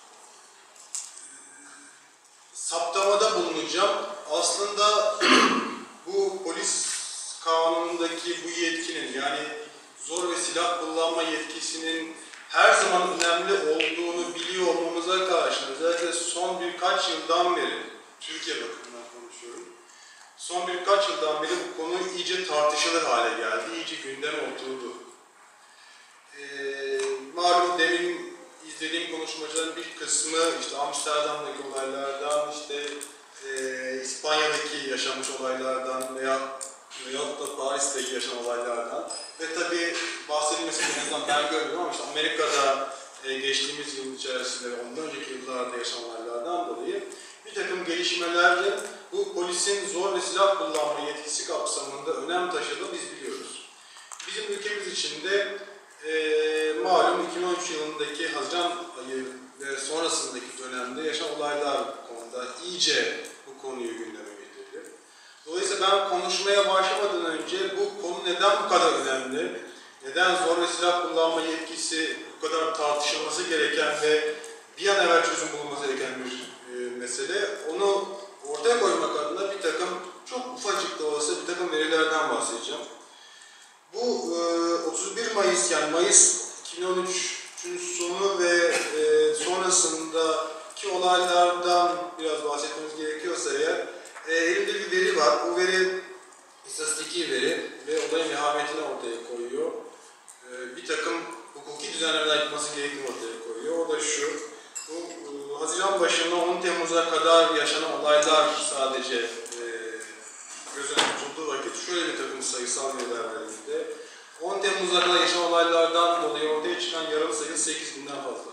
saptamada bulunacağım. Aslında bu polis kanunundaki bu yetkinin yani zor ve silah kullanma yetkisinin her zaman önemli olduğunu biliyor olmamıza karşın özellikle son birkaç yıldan beri, Türkiye bakımından konuşuyorum, son birkaç yıldan beri bu konu iyice tartışılır hale geldi, iyice gündeme oturdu. Ee, malum demin izlediğim konuşmacıların bir kısmı işte Amsterdam'daki olaylardan, işte e, İspanya'daki yaşanmış olaylardan veya veyahut da Paris'teki yaşanan olaylardan ve tabii bahsedilmesini en azından ben görmedim ama işte Amerika'da e, geçtiğimiz yıl içerisinde ve ondan önceki yıllarda yaşanan olaylardan dolayı bir takım gelişmelerin bu polisin zor ve silah kullanma yetkisi kapsamında önem taşıdığını biz biliyoruz. Bizim ülkemiz için de e, malum iki bin on üç yılındaki Haziran ayı ve sonrasındaki dönemde yaşanan olaylar konuda iyice bu konuyu gündeme getirdi. Dolayısıyla ben konuşmaya başlamadan önce bu konu neden bu kadar önemli, neden zor ve silah kullanma yetkisi bu kadar tartışılması gereken ve bir an evvel çözüm bulunması gereken bir e, mesele, onu ortaya koymak adına bir takım çok ufacık da olsa bir takım verilerden bahsedeceğim. Bu e, otuz bir Mayıs yani Mayıs iki bin on üçün sonu ve e, sonrasındaki olaylardan biraz bahsetmemiz gerekiyorsa eğer, e, elimde bir veri var. Bu veri istatistiki veri ve olayın vehametini ortaya koyuyor. E, bir takım hukuki düzenlemeler yapılması gerektiğini ortaya koyuyor. O da şu, bu e, Haziran başında on Temmuz'a kadar yaşanan olaylar sadece e, göz önüne tutulduğu vakit şöyle bir takım sayısal veriler var elimizde. on Temmuz'a kadar yaşanan olaylardan dolayı ortaya çıkan yaralı sayısı sekiz binden fazla.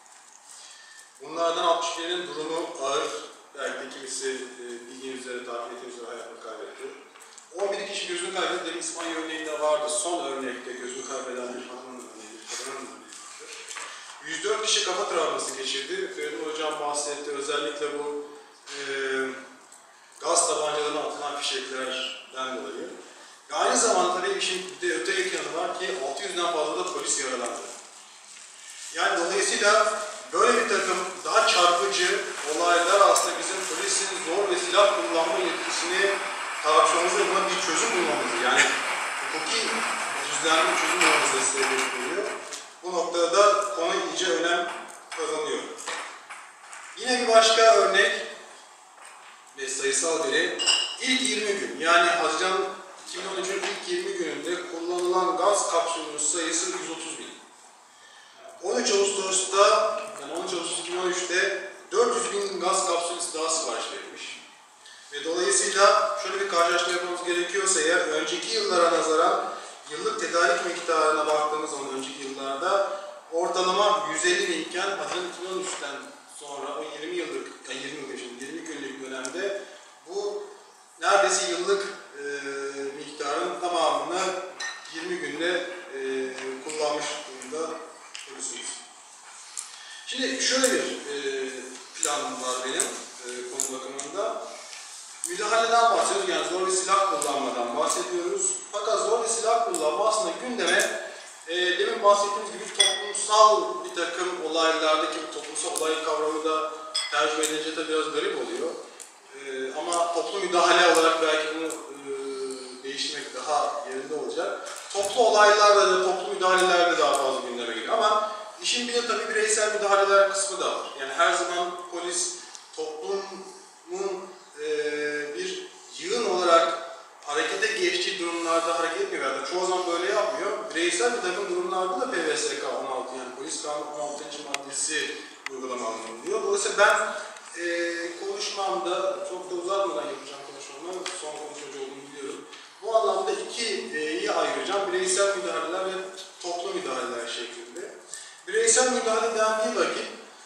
Bunlardan altmış birinin durumu ağır. Belki de kimisi e, bildiğiniz üzere, tahmin ettiğiniz üzere hayatını kaybetti. on bir kişi gözünü kaybetti. Demin İspanya örneğinde vardı. Son örnekte gözünü kaybeden bir hanımın örneği, bir kadının örneği. yüz dört kişi kafa travması geçirdi. Feridun Hocam bahsetti. Özellikle bu e, gaz tabancalarına atılan fişeklerden dolayı. Ve aynı zamanda tabii işin bir de öteki yanı var ki altı yüzden fazla da polis yaralandı. Yani dolayısıyla böyle bir takım daha çarpıcı olaylar aslında bizim polisin zor ve silah kullanma yetkisini tartışmamızı ve buna bir çözüm bulmamızı, yani hukuki düzlemli bir çözüm bulmamızı sebep veriyor. Bu noktada da konu iyice önem kazanıyor. Yine bir başka örnek ve sayısal veri, ilk yirmi gün, yani Haziran iki bin on üçün ilk yirmi gününde kullanılan gaz kapsülünün sayısı yüz otuz bin. on üç Ağustos'ta, yani on üç Ağustos iki bin on üç'te dört yüz bin gaz kapsülü daha sipariş verilmiş. Ve dolayısıyla şöyle bir karşılaştırma yapmamız gerekiyorsa eğer, önceki yıllara nazaran yıllık tedarik miktarına baktığımız zaman önceki yıllarda ortalama yüz elli bin iken Haziran iki bin on üç'ten sonra o yirmi yıllık, yani yirmi, yirmi günlük dönemde bu neredeyse yıllık e, miktarın tamamını yirmi günde e, kullanmış durumda polisimiz. Şimdi şöyle bir e, planım var benim e, konu bakımında. Müdahaleden bahsediyoruz, yani zor bir silah kullanmadan bahsediyoruz. Fakat zor bir silah kullanma aslında gündeme e, demin bahsettiğimiz gibi toplumsal bir takım olaylardaki toplumsal olay kavramı da tercüme edince de biraz garip oluyor. E, ama toplu müdahale olarak belki bunu e, değiştirmek daha yerinde olacak. Toplu olaylarda da, toplu müdahalelerde daha fazla gündeme geliyor. Ama işin bir de tabii bireysel müdahaleler kısmı da var. Yani her zaman polis toplumun e, bir yığın olarak harekete geçtiği durumlarda hareket etmiyor. Yani çoğu zaman böyle yapmıyor. Bireysel bir takım durumlarda da P V S K on altı, yani polis kanunu on altıncı maddesi uygulamalı diyor. Dolayısıyla ben e, konuşmamda çok da uzatmadan yapacağım konuşmamı, son konuşmacı olduğunu biliyorum. Bu anlamda ikiye ayıracağım. Bireysel müdahaleler ve toplu müdahaleler şeklinde. Bireysel müdahale dendiği vakit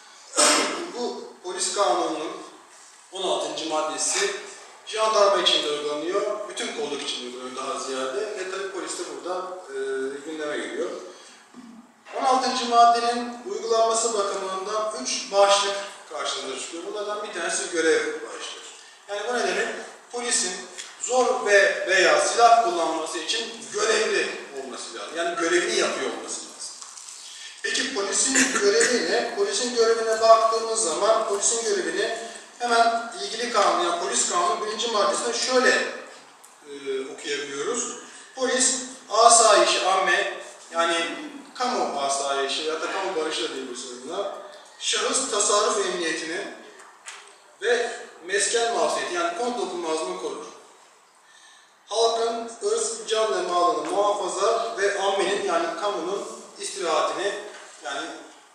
bu polis kanununun on altıncı maddesi jandarma için de uygulanıyor, bütün kolluk için uygulanıyor daha ziyade ve tabii polis de burada e, gündeme geliyor. on altıncı maddenin uygulanması bakımından üç başlık karşımıza çıkıyor. Bunlardan bir tanesi görev başlığı. Yani bu ne demek? Polisin zor ve veya silah kullanması için görevli olması lazım. Yani görevini yapıyor olması lazım. Peki polisin görevi ne? Polisin görevine baktığımız zaman polisin görevini hemen ilgili kanun, yani polis kanunu birinci maddesinde şöyle e, okuyabiliyoruz. Polis asayiş amme, yani kamu asayişi ya da kamu barışı da diyebiliriz buna, şahıs tasarruf emniyetini ve mesken mahfiyeti, yani konu dokunmazlığını korur. Halkın ırz, can ve malını muhafaza ve ammenin, yani kamunun istirahatini, yani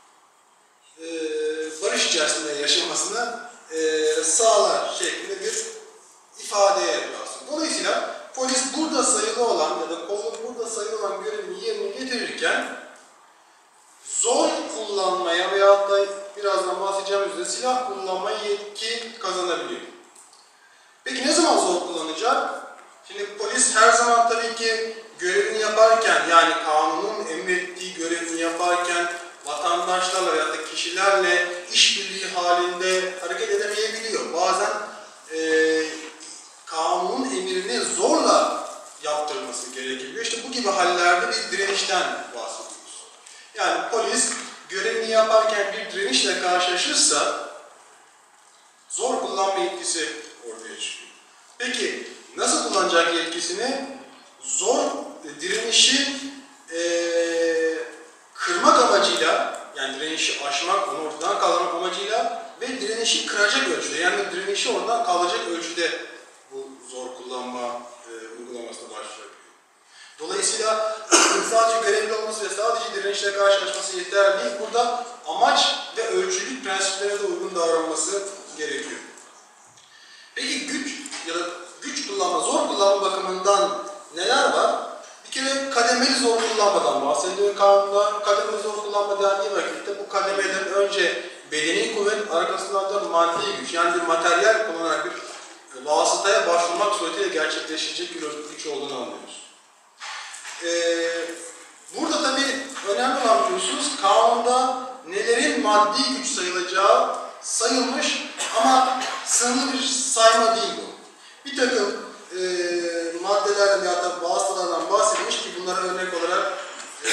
e, barış içerisinde yaşamasını e, sağlar şeklinde bir ifadeye yapıyor. Dolayısıyla polis burada sayılı olan ya da kolluk burada sayılı olan görevini yerine getirirken zor kullanmaya veyahut da birazdan bahsedeceğim üzere silah kullanmaya yetki kazanabiliyor. Peki ne zaman zor kullanacak? Şimdi polis her zaman tabii ki görevini yaparken, yani kanunun emrettiği görevini yaparken vatandaşlarla ya da kişilerle işbirliği halinde hareket edemeyebiliyor. Bazen e, kanunun emrini zorla yaptırması gerekiyor. İşte bu gibi hallerde bir direnişten bahsediyoruz. Yani polis görevini yaparken bir direnişle karşılaşırsa zor kullanma yetkisi ortaya çıkıyor. Peki nasıl kullanacak yetkisini? Zor direnişi e, kırmak amacıyla, yani direnişi aşmak, onu ortadan kaldırmak amacıyla ve direnişi kıracak ölçüde, yani direnişi oradan kalacak ölçüde bu zor kullanma e, uygulamasına başlıyor. Dolayısıyla sadece görevli olması ve sadece direnişle karşılaşması yeterli değil. Burada amaç ve ölçülük prensiplerine de uygun davranması gerekiyor. Peki güç ya da güç kullanma, zor kullanma bakımından neler var? Bir kere kademeli zor kullanmadan bahsediyor kanunda. Kademeli zor kullanma dendiği vakitte bu kademelerin önce bedeni kuvvet, arkasından da maddi güç, yani bir materyal kullanarak bir vasıtaya başvurmak suretiyle gerçekleşecek bir özgür güç olduğunu anlıyoruz. Ee, burada tabii önemli olan biliyorsunuz, kanunda nelerin maddi güç sayılacağı sayılmış ama sınırlı bir sayma değil bu. Bir takım e, maddelerden ya da vasıtalardan bahsedilmiş ki bunlara örnek olarak e,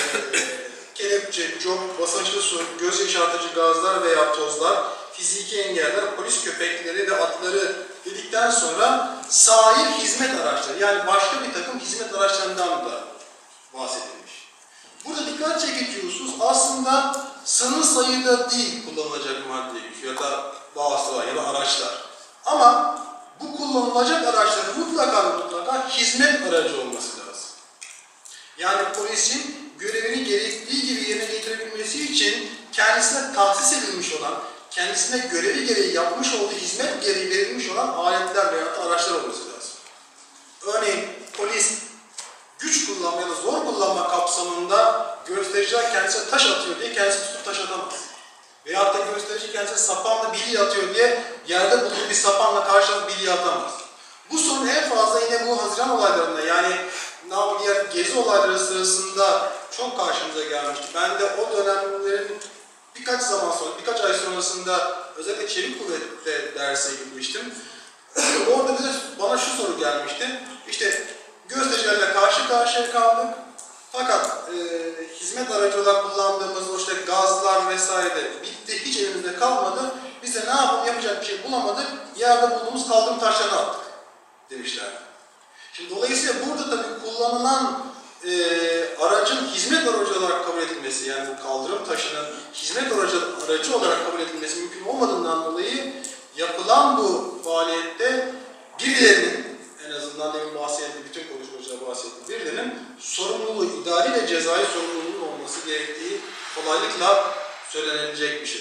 kelepçe, cop, basınçlı su, göz yaşartıcı gazlar veya tozlar, fiziki engeller, polis köpekleri ve atları dedikten sonra sahil hizmet araçları, yani başka bir takım hizmet araçlarından da bahsedilmiş. Burada dikkat çekici husus aslında sınır sayıda değil kullanılacak madde güç ya da vasıtalar ya da araçlar. Ama bu kullanılacak araçların mutlaka mutlaka hizmet aracı olması lazım. Yani polisin görevini gerektiği gibi yerine getirebilmesi için kendisine tahsis edilmiş olan, kendisine görevi gereği yapmış olduğu hizmet gereği verilmiş olan aletler veya da araçlar olması lazım. Örneğin polis güç kullanma ya da zor kullanma kapsamında göstericiler kendisine taş atıyor diye kendisi tutup taş atamaz. Veyahut da gösterici kendisine sapanla bilye atıyor diye yerde bulduğu bir sapanla karşılıklı bilye atamaz. Bu sorun en fazla yine bu Haziran olaylarında, yani diğer gezi olayları sırasında çok karşımıza gelmişti. Ben de o dönemlerin birkaç zaman sonra, birkaç ay sonrasında özellikle Çevik Kuvvet'te derse gitmiştim. Orada bize, bana şu soru gelmişti. İşte göstericilerle karşı karşıya kaldık. Fakat e, hizmet aracı olarak kullandığımız o işte gazlar vesaire bitti, hiç elimizde kalmadı. Biz de ne yapalım, yapacak bir şey bulamadık. Yerde bulduğumuz kaldırım taşlarını attık demişler. Şimdi dolayısıyla burada tabii kullanılan e, aracın hizmet aracı olarak kabul edilmesi, yani bu kaldırım taşının hizmet aracı, aracı olarak kabul edilmesi mümkün olmadığından dolayı yapılan bu faaliyette birilerinin, en azından demin bahsettiğim bütün konuşmacılar bahsettiğim birilerinin sorumluluğu, idari ve cezai sorumluluğunun olması gerektiği kolaylıkla söylenebilecek bir şey.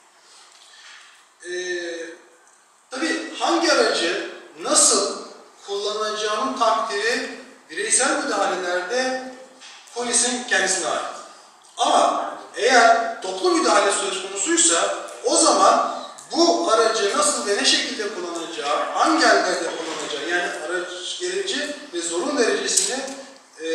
Ee, tabii hangi aracı nasıl kullanacağının takdiri bireysel müdahalelerde polisin kendisine ait. Ama eğer toplu müdahale söz konusuysa o zaman bu aracı nasıl ve ne şekilde kullanacağı, hangi yerlerde kullanacağı, yani araç gereci ve zorun derecesini e,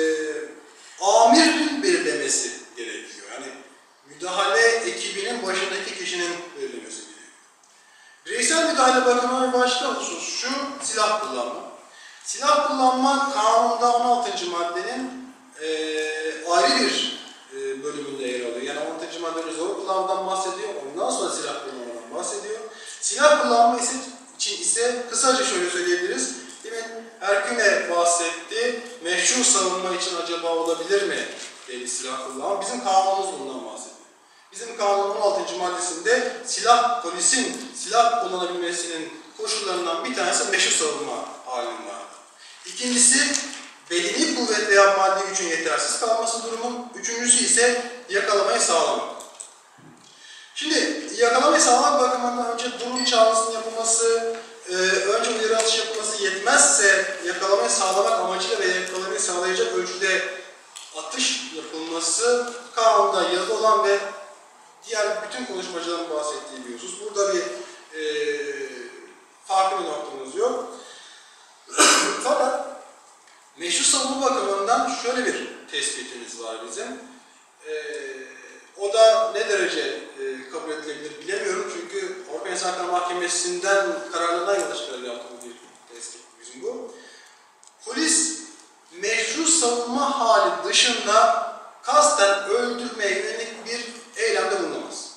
amirin belirlemesi gerekiyor. Yani müdahale ekibinin başındaki kişinin belirlemesi gerekiyor. Bireysel müdahale bakımından bir başka husus şu, silah kullanma. Silah kullanma kanunda on altıncı maddenin e, ayrı bir e, bölümünde yer alıyor. Yani on altıncı maddenin zor kullanmadan bahsediyor, ondan sonra silah kullanmadan bahsediyor. Silah kullanma için ise kısaca şöyle söyleyebiliriz. Demin Erküne bahsetti, meşru savunma için acaba olabilir mi dedi silah kullanma. Bizim kanunumuz bundan bahsediyor. Bizim kanunun on altıncı maddesinde silah, polisin silah kullanabilmesinin koşullarından bir tanesi meşru savunma halinin var. İkincisi, bedeni kuvvet veya maddi gücün yetersiz kalması durumu. Üçüncüsü ise yakalamayı sağlamak. Şimdi yakalamayı sağlamak bakımından önce durum çağrısının yapılması, e, önce uyarı atış yapılması yetmezse yakalamayı sağlamak amacıyla ve yakalamayı sağlayacak ölçüde atış yapılması kanunda yazılı olan ve diğer bütün konuşmacıların bahsettiği bir husus. Burada bir e, farklı bir noktamız yok. Fakat meşru savunma bakımından şöyle bir tespitimiz var bizim. Ee, o da ne derece e, kabul edilebilir bilemiyorum çünkü Avrupa İnsan Hakları Mahkemesi'nden kararlarından yola çıkarak yaptığımız bir tespit bizim bu. Polis meşru savunma hali dışında kasten öldürmeye yönelik bir eylemde bulunamaz.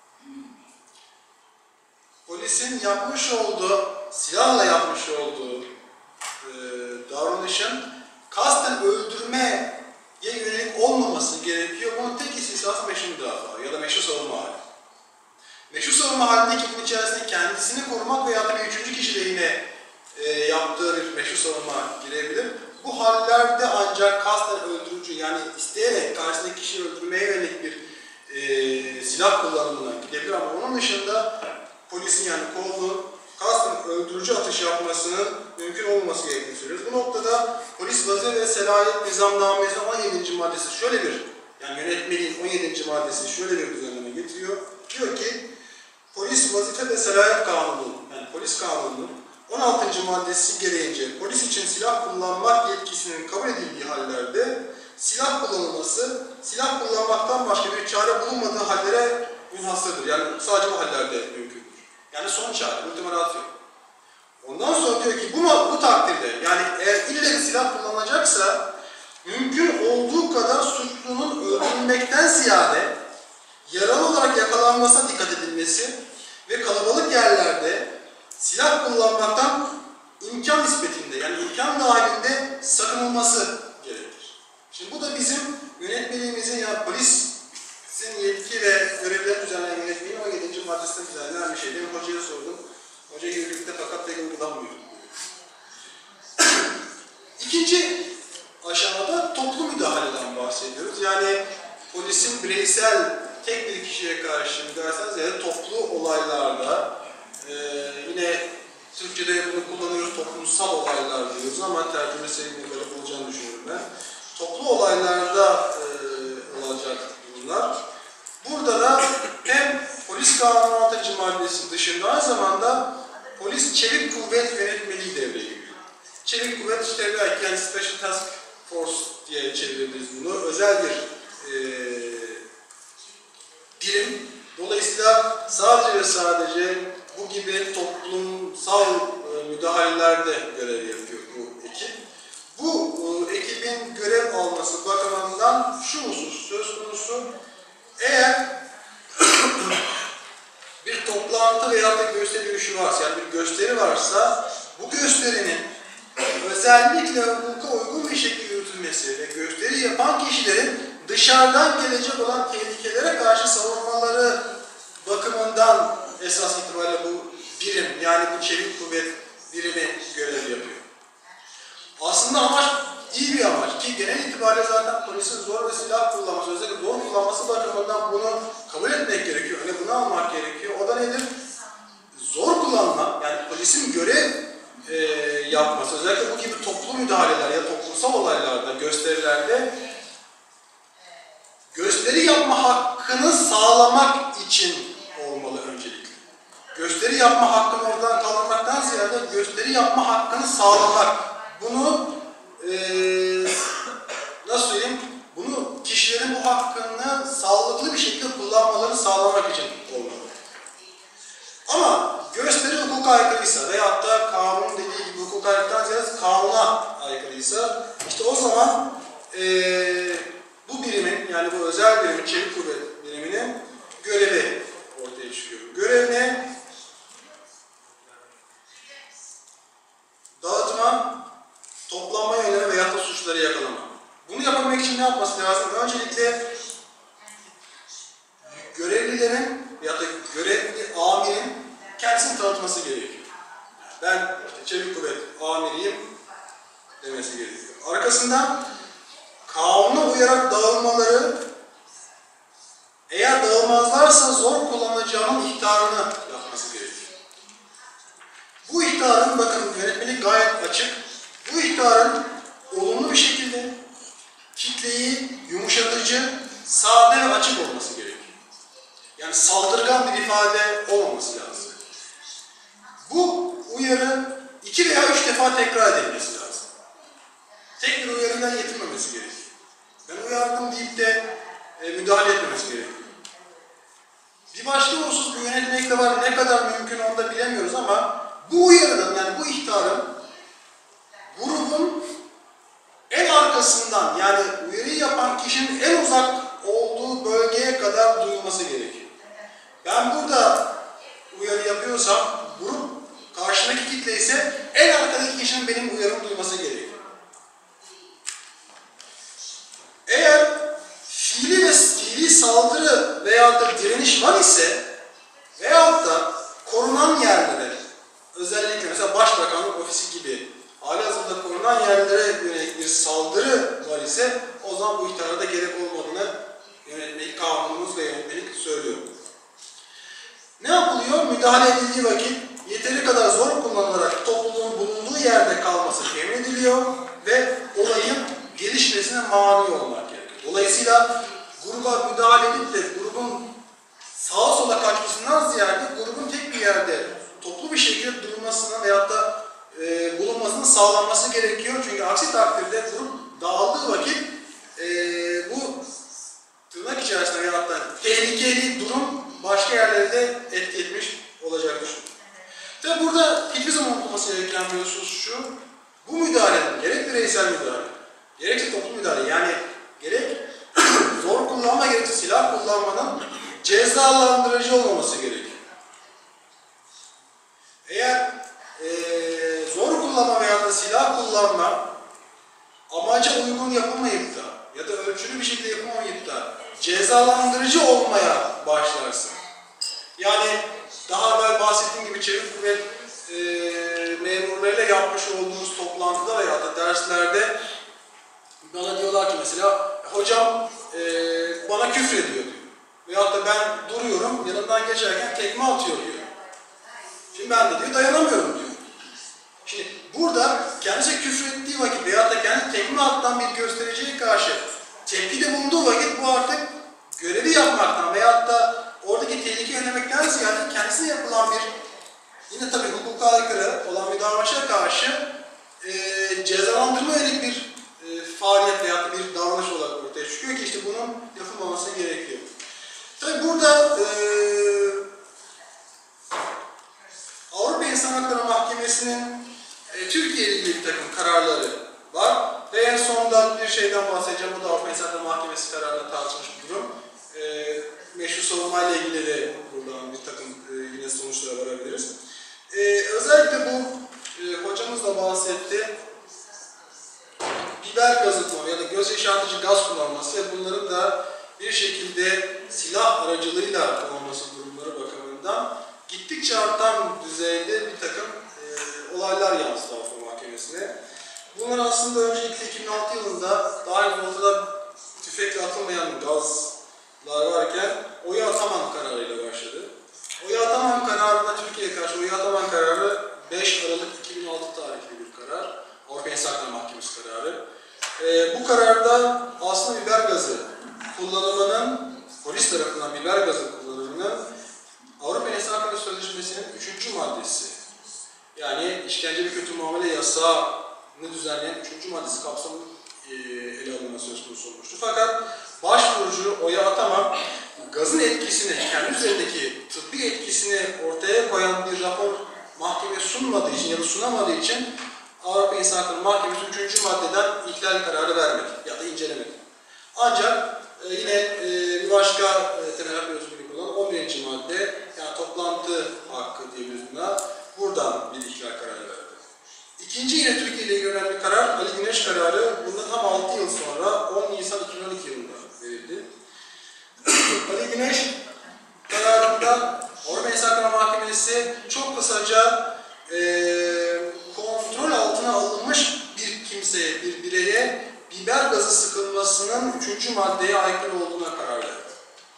Polisin yapmış olduğu, silahla yapmış olduğu e, davranışın kasten öldürmeye yönelik olmaması gerekiyor. Bunun tek istisnası meşru müdafaa ya da meşru savunma hali. Meşru savunma halindeki bunun içerisinde kendisini korumak veya da bir üçüncü kişi lehine e, yaptığı bir meşru savunma girebilir. Bu hallerde ancak kasten öldürücü, yani isteyerek karşısındaki kişiyi öldürmeye yönelik bir e, silah kullanımına gidebilir ama onun dışında polisin, yani kolluğun kasten öldürücü atış yapmasının mümkün olmaması gerektiğini söylüyoruz. Bu noktada polis vazife ve selahiyet nizamnamesinin on yedinci maddesi şöyle bir, yani yönetmeliğin on yedinci maddesi şöyle bir düzenleme getiriyor. Diyor ki, polis vazife ve selahiyet kanunu, yani polis kanununun on altıncı maddesi gereğince polis için silah kullanmak yetkisinin kabul edildiği hallerde silah kullanılması, silah kullanmaktan başka bir çare bulunmadığı hallere münhasırdır. Yani sadece bu hallerde mümkündür. Yani son çare, ultimat yok. Ondan sonra diyor ki bu, bu takdirde, yani eğer ille silah kullanılacaksa mümkün olduğu kadar suçlunun öldürülmekten ziyade yaralı olarak yakalanmasına dikkat edilmesi ve kalabalık yerlerde silah kullanmaktan imkan nispetinde, yani imkan dahilinde sakınılması gerekir. Şimdi bu da bizim yönetmeliğimizin, yani polisin yetki ve görevlerini düzenleyen yönetmeliğin on yedinci maddesinde düzenlenen bir şey. Benim hocaya sordum. Hoca yürürlükte fakat pek uygulanmıyor. İkinci aşamada toplu müdahaleden bahsediyoruz. Yani polisin bireysel tek bir kişiye karşı müdahalesinden ziyade toplu olaylarda, e, yine Türkçe'de bunu kullanıyoruz, toplumsal olaylar diyoruz ama tercümesi böyle olacağını düşünüyorum ben. Toplu olaylarda e, olacak bunlar. Burada da hem polis kanunu altıncı maddesi dışında aynı zamanda polis çevik kuvvet yönetmeliği devreye giriyor. Çevik kuvvet işte belki yani Special Task Force diye çevirebiliriz bunu. Özel bir e, birim. Dolayısıyla sadece ve sadece bu gibi toplumsal e, müdahalelerde görev yapıyor bu ekip. Bu e, ekibin görev alması bakımından şu husus söz konusu. Eğer bir toplantı veya da gösteri yürüyüşü varsa, yani bir gösteri varsa bu gösterinin özellikle hukuka uygun bir şekilde yürütülmesi ve gösteri yapan kişilerin dışarıdan gelecek olan tehlikelere karşı savunmaları bakımından esas itibariyle bu birim, yani bu çevik kuvvet birimi görev yapıyor. Aslında amaç iyi bir amaç ki genel itibariyle zaten polisin zor ve silah kullanması, özellikle zor kullanması bakımından bunu kabul etmek gerekiyor. Hani bunu almak gerekiyor. O da nedir? Zor kullanma, yani polisin görev e, yapması, özellikle bu gibi toplu müdahaleler ya toplumsal olaylarda, gösterilerde gösteri yapma hakkını sağlamak için olmalı öncelikle. Gösteri yapma hakkını oradan kaldırmaktan ziyade gösteri yapma hakkını sağlamak. Bunu e, nasıl söyleyeyim? Bunu kişilerin bu hakkını sağlıklı bir şekilde kullanmalarını sağlamak için olmalı. Ama gösteri hukuka aykırıysa veyahut da kanun dediği gibi hukuka aykırıdan ziyade kanuna aykırıysa işte o zaman e, bu birimin, yani bu özel birimin, çevik kuvvet biriminin görevi ortaya çıkıyor. Görev ne? Dağıtma, toplanma yönelme veyahut da suçları yakalama. Bunu yapabilmek için ne yapması lazım? Öncelikle görevlilerin veyahut da görevli amirin kendisini tanıtması gerekiyor. Ben işte çevik kuvvet amiriyim demesi gerekiyor. Arkasından kanuna uyarak dağılmaları, eğer dağılmazlarsa zor kullanacağının ihtarını yapması gerekiyor. Bu ihtarın, bakın yönetmelik gayet açık, bu ihtarın olumlu bir şekilde kitleyi yumuşatıcı, sade ve açık olması gerekiyor. Yani saldırgan bir ifade olmaması lazım. Bu uyarı iki veya üç defa tekrar edilmesi lazım. Tek bir uyarıyla yetinmemesi gerekiyor. Ben uyardım deyip de e, müdahale etmemesi gerekiyor. Bir başka husus bu yönetmelikte var, ne kadar mümkün onu da bilemiyoruz ama bu uyarının, yani bu ihtarın grubun en arkasından, yani uyarıyı yapan kişinin en uzak olduğu bölgeye kadar duyulması gerekiyor. Ben burada uyarı yapıyorsam, grup karşındaki kitle ise en arkadaki kişinin benim uyarımı duyması gerekiyor. Eğer fiili ve fiili saldırı veyahut da direniş var ise veyahut da korunan yerlere, özellikle mesela Başbakanlık Ofisi gibi halihazırda korunan yerlere yönelik bir saldırı var ise o zaman bu ihtara da gerek olmadığını yönetmelik kanunumuz ve yönetmelik söylüyor. Ne yapılıyor? Müdahale edildiği vakit yeteri kadar zor kullanılarak topluluğun bulunduğu yerde kalması temin ediliyor ve olayın gelişmesine mani olmak gerekiyor. Dolayısıyla gruba müdahale edip de grubun sağa sola kaçmasından ziyade grubun tek bir yerde toplu bir şekilde durmasına veyahut da olmasının sağlanması gerekiyor. Çünkü aksi takdirde grup dağıldığı vakit e, bu tırnak içerisinde veyahut da tehlikeli durum başka yerlere de etki etmiş olacaktır. Tabi burada hiçbir zaman unutulması gereken bir husus şu, bu müdahalenin gerek bireysel müdahale, gerekse toplu müdahale, yani gerek zor kullanma gerekse silah kullanmanın cezalandırıcı olmaması gerekiyor. Eğer e, zor kullanma veya da silah kullanma amaca uygun yapılmayıp da ya da ölçülü bir şekilde yapılmayıp da cezalandırıcı olmaya başlarsa, yani daha evvel bahsettiğim gibi çevik kuvvet e, memurlarıyla yapmış olduğumuz toplantıda veya da derslerde bana diyorlar ki mesela hocam e, bana küfrediyor diyor. Veyahut da ben duruyorum yanından geçerken tekme atıyor diyor. Şimdi ben de diyor dayanamıyorum diyor. Şimdi burada kendisi küfrettiği vakit veyahut da kendisi tekme attan bir göstericiye karşı tepkide bulunduğu vakit bu artık görevi yapmaktan veyahut da oradaki tehlikeyi önlemekten ziyade kendisine yapılan bir yine tabii hukuka aykırı olan bir davranışa karşı e, cezalandırma yönelik bir e, faaliyet veyahut da bir davranış olarak ortaya çıkıyor ki işte bunun yapılmaması gerekiyor. Tabii burada e, Avrupa İnsan Hakları Mahkemesi'nin e, Türkiye ile ilgili bir takım kararları var ve en sonunda bir şeyden bahsedeceğim. Bu da Avrupa İnsan Hakları Mahkemesi kararına tartışmış bir durum. E, meşru savunmayla ilgili de buradan bir takım e, yine sonuçlara varabiliriz. E, özellikle bu e, hocamız da bahsetti. Biber gazı kullanması ya da göz yaşartıcı gaz kullanması ve bunların da bir şekilde silah aracılığıyla kullanılması durumları bakımından gittikçe artan düzeyde bir takım e, olaylar yansıdı Avrupa Mahkemesi'ne. Bunlar aslında öncelikle iki bin altı yılında daha önce ortada tüfekle atılmayan gazlar varken Oya Ataman kararıyla başladı. Oya Ataman kararına Türkiye'ye karşı Oya Ataman kararı beş Aralık iki bin altı tarihli bir karar. Avrupa İnsan Hakları Mahkemesi kararı. E, bu kararda aslında biber gazı kullanımının, polis tarafından biber gazı kullanımının Avrupa İnsan Hakları Sözleşmesi'nin üçüncü maddesi, yani işkence ve kötü muamele yasağını düzenleyen üçüncü maddesi kapsamında e, ele alınma söz konusu olmuştu. Fakat başvurucu Oya Ataman gazın etkisini, kendi üzerindeki tıbbi etkisini ortaya koyan bir rapor mahkemeye sunmadığı için ya da sunamadığı için Avrupa İnsan Hakları Mahkemesi üçüncü maddeden ihlal kararı vermedi ya da incelemedi. Ancak e, yine e, bir başka e, temel hak ve özgürlük olan on birinci madde, yani toplantı hakkı diyebiliriz buna, buradan bir ihlal kararı verdi. İkinci yine Türkiye ile ilgili önemli karar, Ali Güneş kararı, bundan tam altı yıl sonra on Nisan iki bin on iki yılında verildi. Ali Güneş kararında Avrupa İnsan Hakları Mahkemesi çok kısaca e, kontrol altına alınmış bir kimseye, bir bireye biber gazı sıkılmasının üçüncü maddeye aykırı olduğuna karar verdi.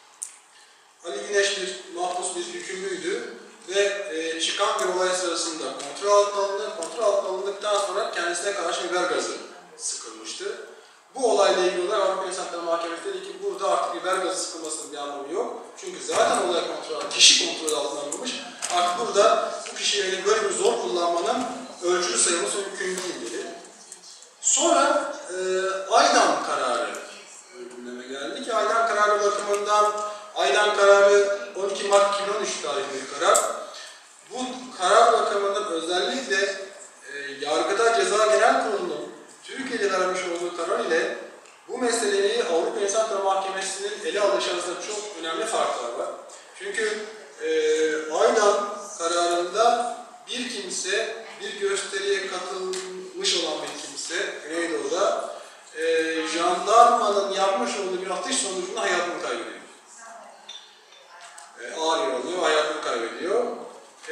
Ali Güneş bir mahpus, bir hükümlüydü ve e, çıkan bir olay sırasında kontrol altına alındı. Kontrol altına alındıktan sonra kendisine karşı biber gazı sıkılmıştı. Bu olayla ilgili olarak Avrupa İnsan Hakları Mahkemesi dedi ki burada artık biber gazı sıkılmasının bir anlamı yok. Çünkü zaten olay kontrol, kişi kontrol altına alınmış. Artık burada bu kişiye böyle bir zor kullanmanın ölçülü sayılması mümkün değil dedi. Sonra e, Aydan kararı gündeme geldi ki Aydan kararı bakımından Aydan kararı on iki Mart iki bin on üç tarihli bir karar. Bu karar bakımından özellikle e, Yargıda Ceza Genel Kurulu'nun Türkiye'de vermiş olduğu karar ile bu meseleyi Avrupa İnsan Hakları Mahkemesi'nin ele alışı arasında çok önemli farklar var. Çünkü e, Aydan kararında bir kimse, bir gösteriye katılmış olan bir kimse, Güneydoğu'da e, jandarmanın yapmış olduğu bir atış sonucunda hayatını kaybediyor. E, ağır yaralanıyor, hayatını kaybediyor. E,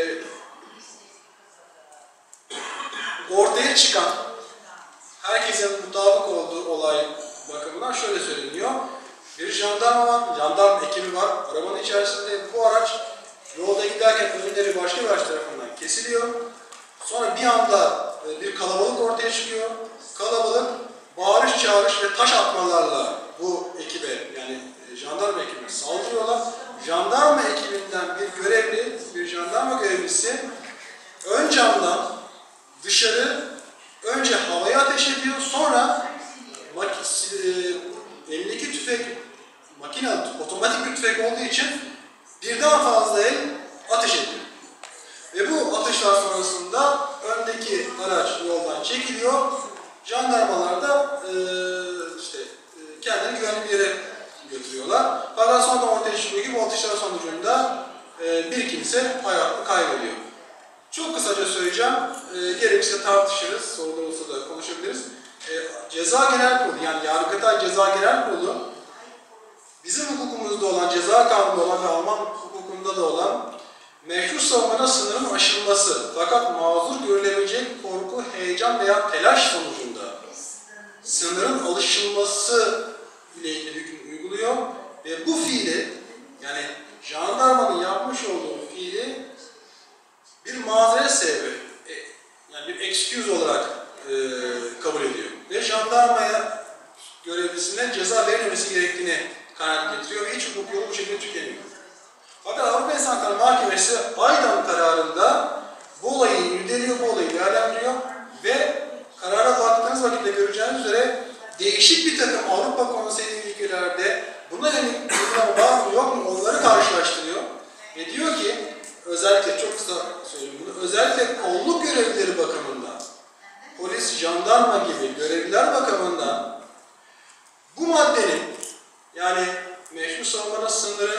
ortaya çıkan, herkesin mutabık olduğu olay bakımından şöyle söyleniyor. Bir jandarma var, jandarma ekibi var, arabanın içerisinde bu araç yolda giderken önleri başka bir araç tarafından kesiliyor. Sonra bir anda bir kalabalık ortaya çıkıyor. Kalabalık bağırış, çağırış ve taş atmalarla bu ekibe, yani jandarma ekibine saldırıyorlar. Jandarma ekibinden bir görevli, bir jandarma görevlisi ön camdan dış dışarı önce havaya ateş ediyor, sonra e, elindeki tüfek makine, otomatik bir tüfek olduğu için birden fazla el ateş ediyor. Ve bu atışlar sonrasında öndeki araç yoldan çekiliyor. Jandarmalar da e, işte e, kendini güvenli bir yere götürüyorlar. Fakat sonra ortaya çıkıyor ki bu atışlar sonucunda e, bir kimse hayatını kaybediyor. Çok kısaca söyleyeceğim. E, gerekirse tartışırız, sorular olsa da konuşabiliriz. E, Ceza Genel Kurulu, yani Yargıtay Ceza Genel Kurulu, bizim hukukumuzda olan, ceza kanununda olan ve Alman hukukunda da olan meşru savunmada sınırın aşılması fakat mazur görülebilecek korku, heyecan veya telaş sonucunda sınırın alışılması ile ilgili hüküm uyguluyor ve bu fiili, yani jandarmanın yapmış olduğu fiili bir mazeret sebebi, yani bir excuse olarak e, kabul ediyor ve jandarmaya görevlisine ceza verilmesi gerektiğini kanaat getiriyor ve hiç hukuk yolu bu şekilde tükeniyor. Fakat Avrupa İnsan Hakları Mahkemesi Aydın kararında bu olayı irdeliyor, bu olayı değerlendiriyor ve karara baktığınız vakitte göreceğiniz üzere değişik bir takım Avrupa Konseyi ülkelerde buna yönelik uygulama var mı yok mu onları karşılaştırıyor ve diyor ki, özellikle çok kısa söyleyeyim bunu, özellikle kolluk görevlileri bakımından, polis, jandarma gibi görevliler bakımından bu maddenin, yani meşru savunmada sınırın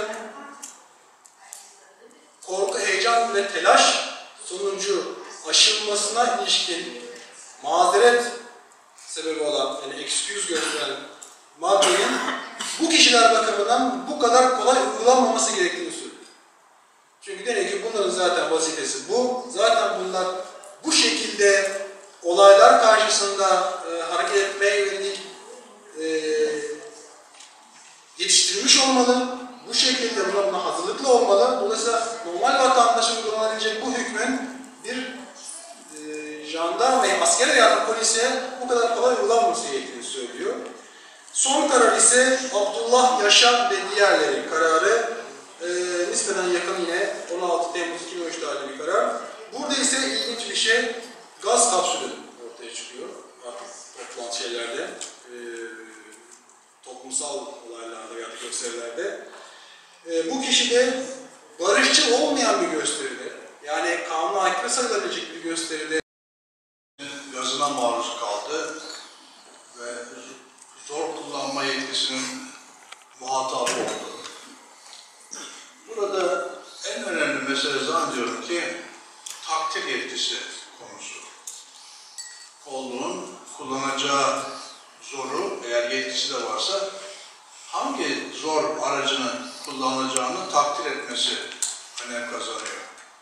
korku, heyecan ve telaş sonucu aşılmasına ilişkin mazeret sebebi olan, yani excuse gösteren maddenin bu kişiler bakımından bu kadar kolay uygulanmaması gerektiğini söylüyor. Çünkü demek ki bunların zaten vazifesi bu. Zaten bunlar bu şekilde olaylar karşısında e, hareket etmeye yönelik e, yetiştirilmiş olmalı. Bu şekilde buna, buna hazırlıklı olmalı. Dolayısıyla normal vatandaşa uygulanabilecek bu hükmün bir e, jandarmaya, asker veya polise bu kadar kolay uygulanması gerektiğini söylüyor. Son karar ise Abdullah Yaşar ve diğerleri kararı e, nispeten yakın yine on altı Temmuz iki bin on üç tarihli bir karar. Burada ise ilginç bir şey, gaz kapsülü ortaya çıkıyor. Artık toplantı şeylerde, e, toplumsal olaylarda veya gösterilerde. E, bu kişi de barışçıl olmayan bir gösteride, yani kanuna aykırı sayılabilecek bir gösteride gazına maruz kaldı ve zor kullanma yetkisinin muhatabı oldu. Burada en önemli mesele zannediyorum ki takdir yetkisi konusu. Kolluğun kullanacağı zoru, eğer yetkisi de varsa, hangi zor aracını kullanacağını takdir etmesi önem kazanıyor.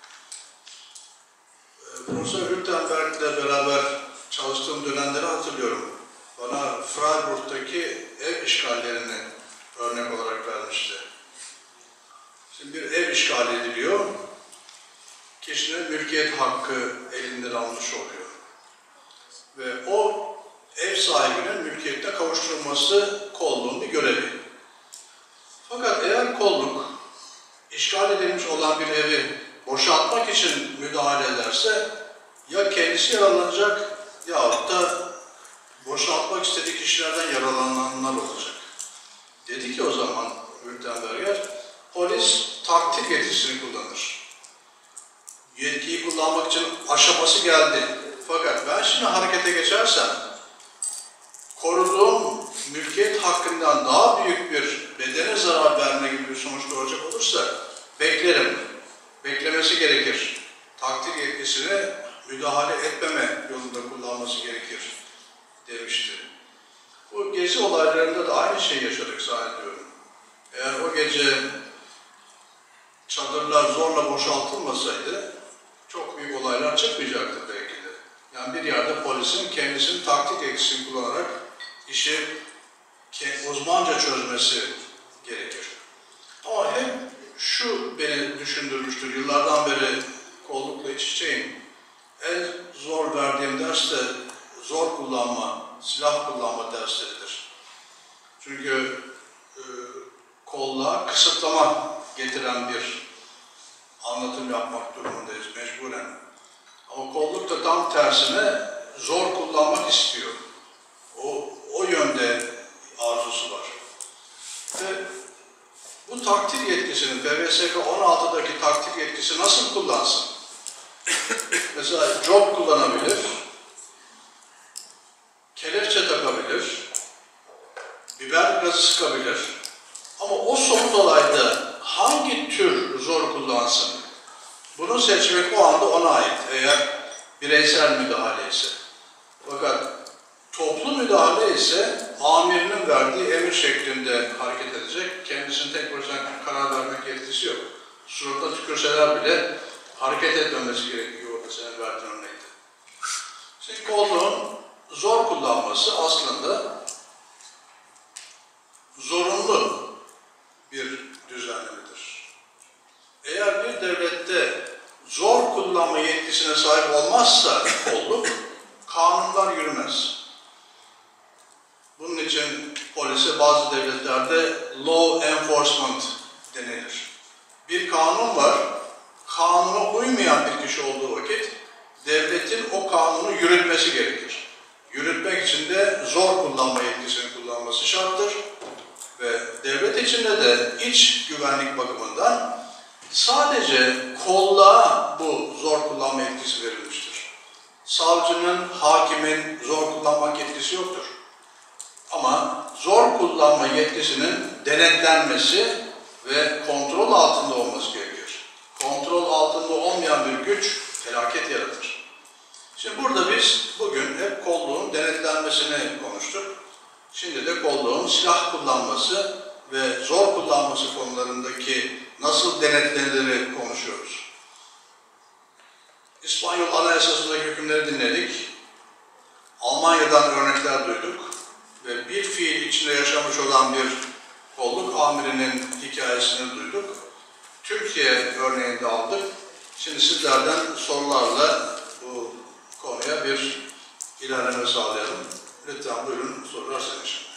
Ee, Profesör Hültenberg ile beraber çalıştığım dönemleri hatırlıyorum. Bana Freiburg'daki ev işgallerini örnek olarak vermişti. Şimdi bir ev işgal ediliyor, kişinin mülkiyet hakkı elinden almış oluyor. Ve o ev sahibinin mülkiyetine kavuşturulması kolluğun bir görevi. Fakat eğer kolluk işgal edilmiş olan bir evi boşaltmak için müdahale ederse ya kendisi yaralanacak yahut da boşaltmak istediği kişilerden yaralananlar olacak. Dedi ki o zaman Hültenberger, polis takdir yetkisini kullanır. Yetkiyi kullanmak için aşaması geldi. Fakat ben şimdi harekete geçersem, koruduğum mülkiyet hakkından daha büyük bir bedene zarar verme gibi bir sonuç doğacak olursa beklerim. Beklemesi gerekir. Takdir yetkisini müdahale etmeme yolunda kullanması gerekir demişti. Bu gezi olaylarında da aynı şeyi yaşadık zannediyorum. Eğer o gece çadırlar zorla boşaltılmasaydı çok büyük olaylar çıkmayacaktı belki de. Yani bir yerde polisin kendisinin taktik yetkisini kullanarak işi uzmanca çözmesi gerekir. Ama hep şu beni düşündürmüştür, yıllardan beri kollukla iç içeyim. En zor verdiğim ders de zor kullanma, silah kullanma dersleridir. Çünkü e, kolluğa kısıtlama getiren bir anlatım yapmak durumundayız mecburen. Ama kolluk da tam tersine zor kullanmak istiyor. O, o yönde arzusu var. Ve bu takdir yetkisini, P V S K on altıdaki takdir yetkisi nasıl kullansın? Mesela job kullanabilir, kelepçe takabilir, biber gazı sıkabilir. Ama o somut olayda hangi tür zor kullansın? Bunu seçmek o anda ona ait, eğer bireysel müdahale ise. Fakat toplu müdahale ise amirinin verdiği emir şeklinde hareket edecek. Kendisinin tek başına karar vermek yetkisi yok. Suratına tükürseler bile hareket etmemesi gerekiyor orada senin verdiğin örnekte. Şimdi kolluğun zor kullanması aslında zorunlu bir düzenlemedir. Eğer bir devlette zor kullanma yetkisine sahip olmazsa kolluk, kanunlar yürümez. Bunun için polise bazı devletlerde law enforcement denilir. Bir kanun var, kanuna uymayan bir kişi olduğu vakit devletin o kanunu yürütmesi gerekir. Yürütmek için de zor kullanma yetkisini kullanması şarttır. Ve devlet içinde de iç güvenlik bakımından sadece kolluğa bu zor kullanma yetkisi verilmiştir. Savcının, hakimin zor kullanmak yetkisi yoktur. Ama zor kullanma yetkisinin denetlenmesi ve kontrol altında olması gerekir. Kontrol altında olmayan bir güç felaket yaratır. Şimdi burada biz bugün hep kolluğun denetlenmesini konuştuk. Şimdi de kolluğun silah kullanması ve zor kullanması konularındaki nasıl denetlendiğini konuşuyoruz. İspanyol Anayasası'ndaki hükümleri dinledik. Almanya'dan örnekler duyduk. Ve bir fiil içinde yaşamış olan bir kolluk amirinin hikayesini duyduk. Türkiye örneğini de aldık. Şimdi sizlerden sorularla bu konuya bir ilerleme sağlayalım. Lütfen buyurun, sorular senin şimdi.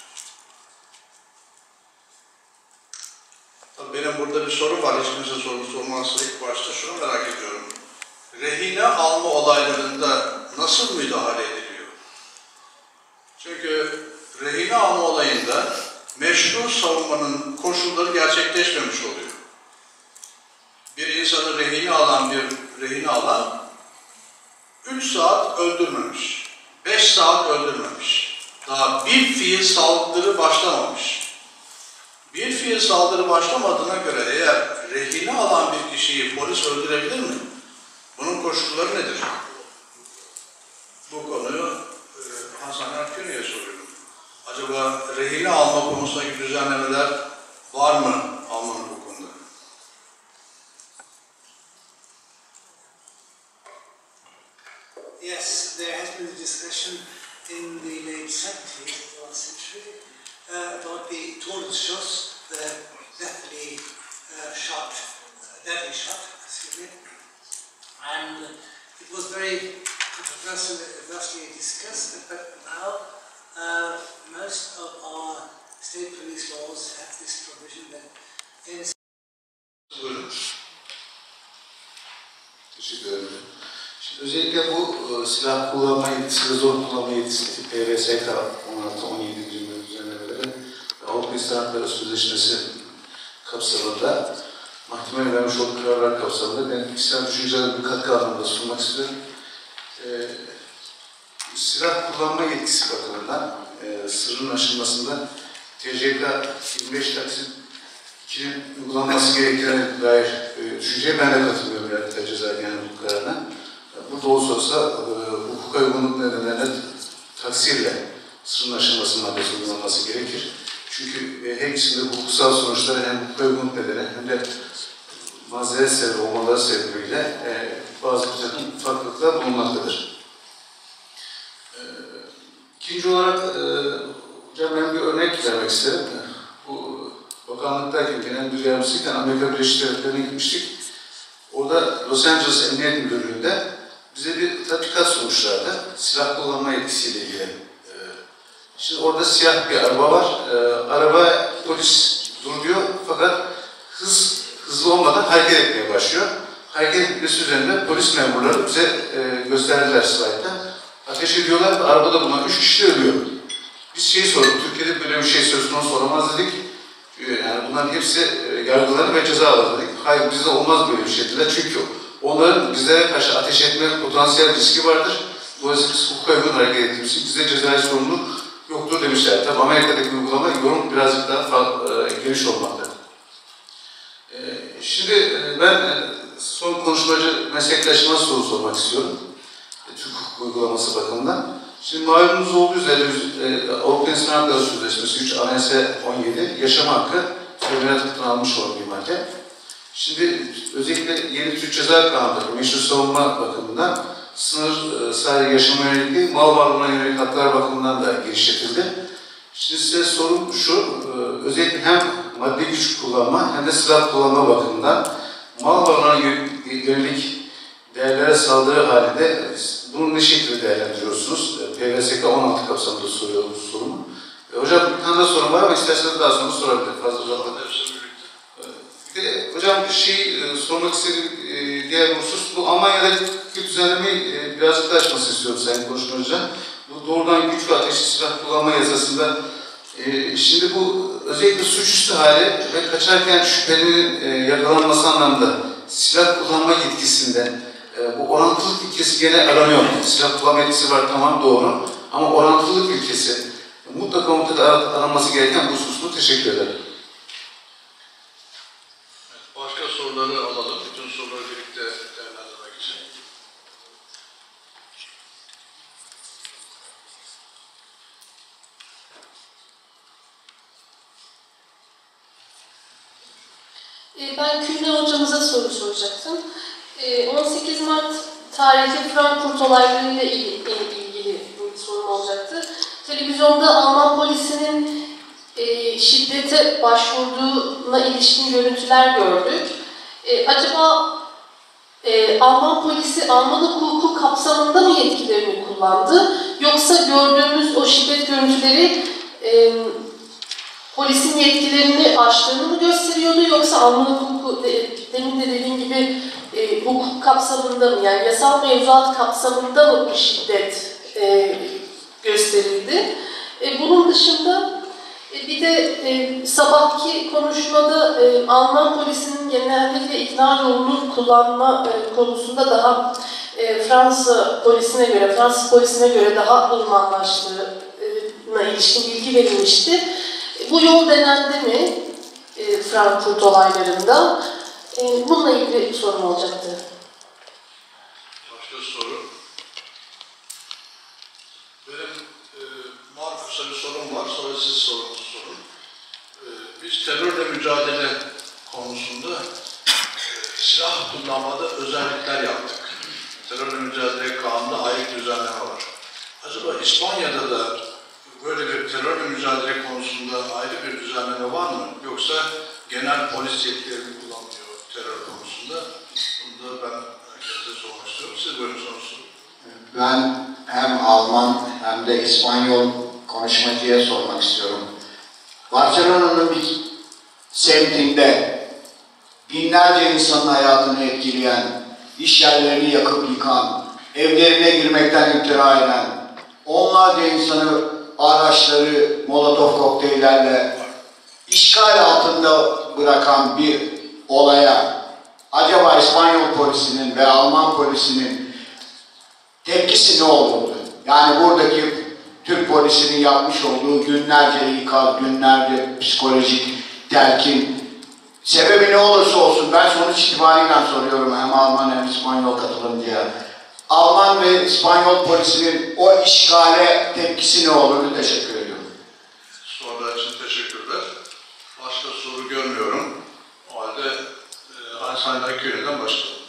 Tabii benim burada bir soru var. Hiç kimse soru sormazsa ilk başta şunu merak ediyorum. Rehine alma olaylarında nasıl müdahale ediliyor? Çünkü rehine alma olayında meşru savunmanın koşulları gerçekleşmemiş oluyor. Bir insanı rehine alan bir rehine alan üç saat öldürmemiş, beş saat öldürmemiş. Daha bir fiil saldırı başlamamış. Bir fiil saldırı başlamadığına göre eğer rehine alan bir kişiyi polis öldürebilir mi? Bunun koşulları nedir? Bu konuyu e, Hasan Erkün'e soruyorum. Acaba rehine alma konusundaki düzenlemeler var mı Alman hukukunda? Yes, there has been a discussion in the late seventeenth of the last century uh, about the Todesschuss, the deathly uh, shot, uh, deadly shot, excuse me, and it was very controversially discussed, but now uh, most of our state police laws have this provision that in Teşekkür ederim. Şimdi özellikle bu e, silah kullanma yetkisi ve zor kullanma yetkisi P V S K on altı on yedi düzenlemeleri ve Avrupa İnsan Hakları Sözleşmesi kapsamında mahkemeye vermiş olduğu kararlar kapsamında ben İslam düşüncelerine bir katkı anlamında sunmak istiyorum. E, silah kullanma yetkisi bakımından e, sırrın aşılmasında T C K yirmi beş Taksim ikinin uygulanması gerektiğine dair e, düşünceye ben de katılıyorum Yargıtay Ceza Genel Hukuk kararına. Burada olsa olsa e, hukuka uygunluk nedenlerine taksirle sırrın aşılması maddesi uygulanması gerekir. Çünkü e, hem ikisinde hukuksal sonuçları hem hukuka uygunluk nedeni hem de mazeret sebebi olmaları sebebiyle e, bazı bir takım farklılıklar bulunmaktadır. E, ikinci olarak e, hocam ben bir örnek vermek isterim. Bu bakanlıktayken, genel müdür yardımcısıyken Amerika Birleşik Devletleri'ne gitmiştik. Orada Los Angeles Emniyet Müdürlüğü'nde bize bir tatbikat sunmuşlardı. Silah kullanma yetkisiyle ilgili. Ee, şimdi orada siyah bir araba var. Ee, araba polis dur diyor fakat hız hızlı olmadan hareket etmeye başlıyor. Hareket etmesi üzerinde polis memurları bize e, gösterdiler slaytta. Ateş ediyorlar ve arabada bulunan üç kişi de ölüyor. Biz şeyi sorduk, Türkiye'de böyle bir şey söz konusu olamaz dedik. Yani bunların hepsi yargılanır ve ceza alır dedik. Hayır, bizde olmaz böyle bir şey dediler. Çünkü onların bizlere karşı ateş etme potansiyel riski vardır. Dolayısıyla biz hukuka uygun hareket ettiğimiz için bizde cezai sorumluluk yoktur demişler. Tabii Amerika'daki uygulama yorum birazcık daha farklı, e, geniş olmakta. E, şimdi ben e, son konuşmacı meslektaşıma soru sormak istiyorum. E, Türk hukuk uygulaması bakımından. Şimdi malumunuz olduğu üzere e, Avrupa İnsan Hakları Sözleşmesi üç, Anayasa on yedi, yaşam hakkı teminatından almış olan bir madde. Şimdi özellikle yeni Türk Ceza Kanunu'nda meşru savunma bakımından sınır e, sadece yaşama yönelik değil, mal varlığına yönelik haklar bakımından da genişletildi. Şimdi size sorum şu, e, özellikle hem maddi güç kullanma hem de silah kullanma bakımından mal varlığına yönelik değerlere saldırı halinde bunu ne şekilde değerlendiriyorsunuz? P V S K on altı kapsamında soruyorum bu sorumu. E, hocam bir tane daha sorum var ama isterseniz daha sonra sorabilirim. Fazla uzatmadan. Bir de hocam bir şey e, sormak istediğim e, diğer husus, bu Almanya'daki düzenlemeyi e, birazcık da açmasını istiyorum Sayın Konuşmacı. Bu doğrudan güç ve ateşli silah kullanma yasasında e, şimdi bu özellikle suçüstü hali ve kaçarken şüphelinin e, yakalanması anlamında silah kullanma yetkisinde e, bu orantılılık ilkesi gene aranıyor. Silah kullanma yetkisi var, tamam, doğru, ama orantılılık ilkesi mutlaka mutlaka aranması gereken bu hususu. Teşekkür ederim. Başka soruları alalım. Bütün soruları birlikte değerlendirmek için. Ben Kühne hocamıza soru soracaktım. on sekiz Mart tarihli Frankfurt olaylarıyla ilgili bir sorum olacaktı. Televizyonda Alman polisinin E, şiddete başvurduğuna ilişkin görüntüler gördük. E, acaba e, Alman polisi Alman hukuku kapsamında mı yetkilerini kullandı? Yoksa gördüğümüz o şiddet görüntüleri e, polisin yetkilerini aştığını mı gösteriyordu? Yoksa Alman hukuku, de, demin de dediğim gibi e, hukuk kapsamında mı, yani yasal mevzuat kapsamında mı bu şiddet e, gösterildi? E, bunun dışında bir de e, sabahki konuşmada e, Alman polisinin genellikle ikna yolunu kullanma e, konusunda daha e, Fransa polisine göre, Fransız polisine göre daha uzmanlaştığına ilişkin bilgi verilmişti. E, bu yol denendi mi e, Frankfurt olaylarında? E, bununla ilgili sorum olacaktı. Başka soru? Benim e, Markus'a bir sorum var, sonra siz sorunuzu sorun. E, biz terörle mücadele konusunda e, silah kullanmada özellikler yaptık. Terörle mücadele kanunda ayrı bir düzenleme var. Acaba İspanya'da da böyle bir terörle mücadele konusunda ayrı bir düzenleme var mı? Yoksa genel polis yetkilerini kullanmıyor terör konusunda? Bunu da ben herkese sormak istiyorum. Siz buyurun sorusu. Ben hem Alman hem de İspanyol konuşmacıya sormak istiyorum. Barcelona'nın bir semtinde binlerce insanın hayatını etkileyen, iş yerlerini yakıp yıkan, evlerine girmekten imtina eden, onlarca insanı araçları Molotov kokteyllerle işgal altında bırakan bir olaya acaba İspanyol polisinin ve Alman polisinin tepkisi ne olurdu? Yani buradaki Türk polisinin yapmış olduğu günlerce ikaz, günlerce psikolojik telkin, sebebi ne olursa olsun, ben sonuç itibariyle soruyorum hem Alman hem İspanyol katılımcıya. Alman ve İspanyol polisinin o işgale tepkisi ne olurdu? Teşekkür ediyorum. Sorular için teşekkürler. Başka soru görmüyorum. O halde e, Hasan Akgül'den başlayalım.